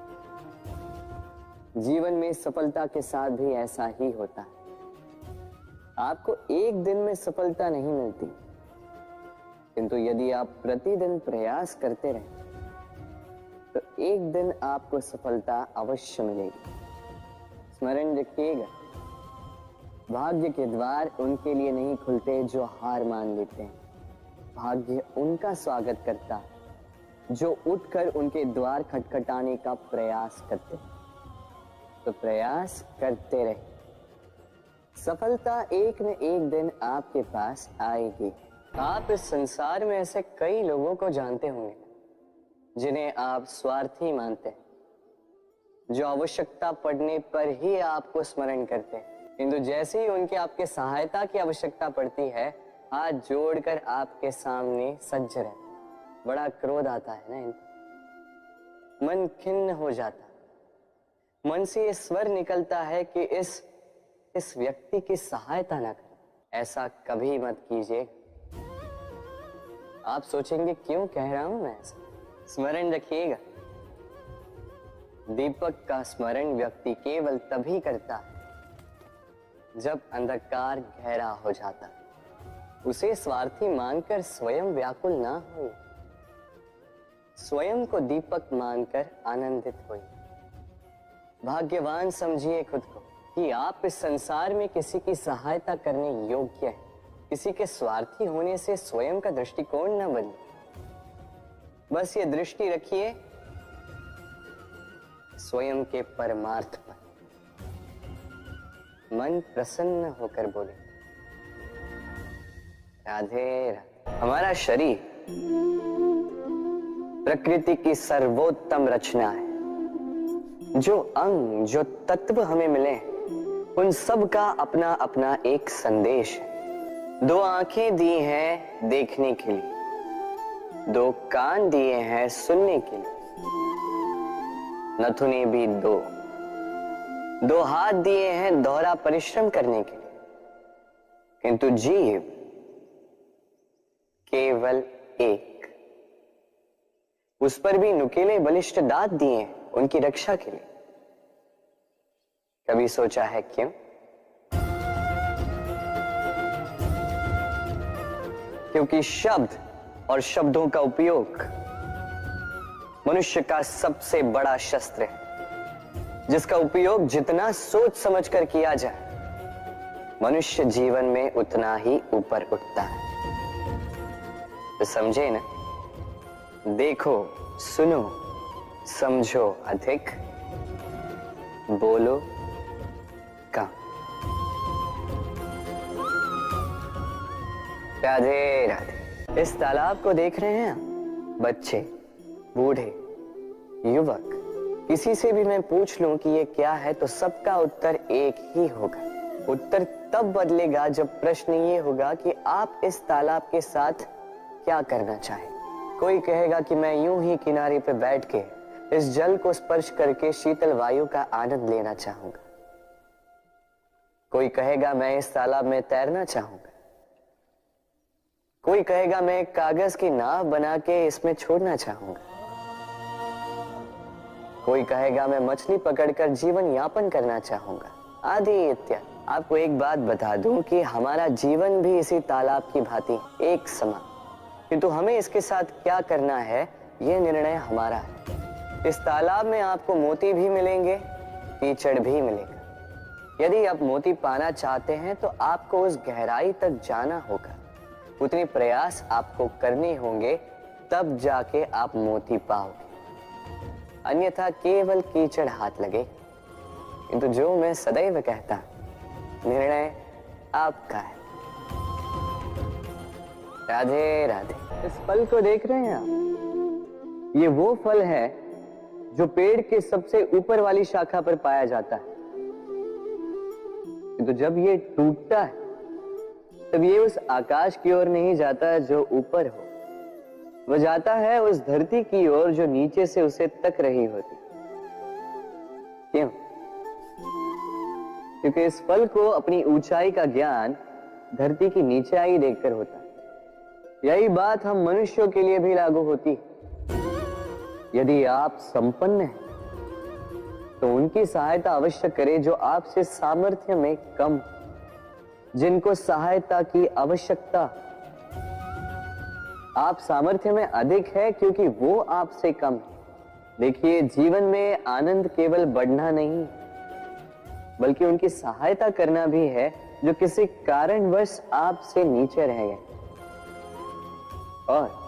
जीवन में सफलता के साथ भी ऐसा ही होता है। आपको एक दिन में सफलता नहीं मिलती, किंतु यदि आप प्रतिदिन प्रयास करते रहें तो एक दिन आपको सफलता अवश्य मिलेगी। स्मरण रखिएगा, भाग्य के द्वार उनके लिए नहीं खुलते जो हार मान लेते हैं। भाग्य उनका स्वागत करता जो उठकर उनके द्वार खटखटाने का प्रयास करते। तो प्रयास करते रहे, सफलता एक न एक दिन आपके पास आएगी। आप इस संसार में ऐसे कई लोगों को जानते होंगे जिन्हें आप स्वार्थी मानते हैं, जो आवश्यकता पड़ने पर ही आपको स्मरण करते हैं, किंतु जैसे ही उनके आपके सहायता की आवश्यकता पड़ती है हाथ जोड़कर आपके सामने सज्ज रहते। बड़ा क्रोध आता है ना इनको, मन खिन्न हो जाता, मन से ये स्वर निकलता है कि इस व्यक्ति की सहायता ना करें। ऐसा कभी मत कीजिए। आप सोचेंगे क्यों कह रहा हूं मैं ऐसा। स्मरण रखिएगा, दीपक का स्मरण व्यक्ति केवल तभी करता है जब अंधकार गहरा हो जाता है। उसे स्वार्थी मानकर स्वयं व्याकुल ना हो, स्वयं को दीपक मानकर आनंदित होइए। भाग्यवान समझिए खुद को कि आप इस संसार में किसी की सहायता करने योग्य है। किसी के स्वार्थी होने से स्वयं का दृष्टिकोण न बदले। बस ये दृष्टि रखिए स्वयं के परमार्थ पर। मन प्रसन्न होकर बोले, राधे राधे। हमारा शरीर प्रकृति की सर्वोत्तम रचना है। जो अंग, जो तत्व हमें मिले, उन सब का अपना अपना एक संदेश है। 2 आंखें दी हैं देखने के लिए, 2 कान दिए हैं सुनने के लिए, नथुने भी 2 हाथ दिए हैं दोहरा परिश्रम करने के लिए, किंतु जीव केवल एक। उस पर भी नुकीले बलिष्ठ दांत दिए हैं उनकी रक्षा के लिए। कभी सोचा है क्यों? क्योंकि शब्द और शब्दों का उपयोग मनुष्य का सबसे बड़ा शस्त्र है, जिसका उपयोग जितना सोच समझकर किया जाए, मनुष्य जीवन में उतना ही ऊपर उठता है। तो समझे ना? देखो, सुनो, समझो अधिक, बोलो कम। राधे राधे। इस तालाब को देख रहे हैं? बच्चे, बूढ़े, युवक, किसी से भी मैं पूछ लूं कि ये क्या है तो सबका उत्तर एक ही होगा। उत्तर तब बदलेगा जब प्रश्न ये होगा कि आप इस तालाब के साथ क्या करना चाहें। कोई कहेगा कि मैं यूं ही किनारे पे बैठ के इस जल को स्पर्श करके शीतल वायु का आनंद लेना चाहूंगा। कोई कहेगा मैं इस तालाब में तैरना चाहूंगा। कोई कहेगा मैं एक कागज की नाव बना के इसमें छोड़ना चाहूंगा। कोई कहेगा मैं मछली पकड़कर जीवन यापन करना चाहूंगा, आदि इत्यादि। आपको एक बात बता दूं कि हमारा जीवन भी इसी तालाब की भांति एक समान, किंतु हमें इसके साथ क्या करना है यह निर्णय हमारा है। इस तालाब में आपको मोती भी मिलेंगे, कीचड़ भी मिलेगा। यदि आप मोती पाना चाहते हैं तो आपको उस गहराई तक जाना होगा, उतने प्रयास आपको करने होंगे, तब जाके आप मोती पाओगे। अन्यथा केवल कीचड़ हाथ लगे। किंतु जो मैं सदैव कहता, निर्णय आपका है। राधे राधे। इस फल को देख रहे हैं आप? ये वो फल है जो पेड़ के सबसे ऊपर वाली शाखा पर पाया जाता है। तो जब ये टूटता है तब ये उस आकाश की ओर नहीं जाता जो ऊपर हो, वह जाता है उस धरती की ओर जो नीचे से उसे तक रही होती। क्यों? क्योंकि इस फल को अपनी ऊंचाई का ज्ञान धरती की नीचाई देखकर होता है। यही बात हम मनुष्यों के लिए भी लागू होती है। यदि आप संपन्न हैं तो उनकी सहायता अवश्य करें जो आपसे सामर्थ्य में कम, जिनको सहायता की आवश्यकता। आप सामर्थ्य में अधिक है क्योंकि वो आपसे कम है। देखिए, जीवन में आनंद केवल बढ़ना नहीं बल्कि उनकी सहायता करना भी है जो किसी कारणवश आपसे नीचे रह गए। और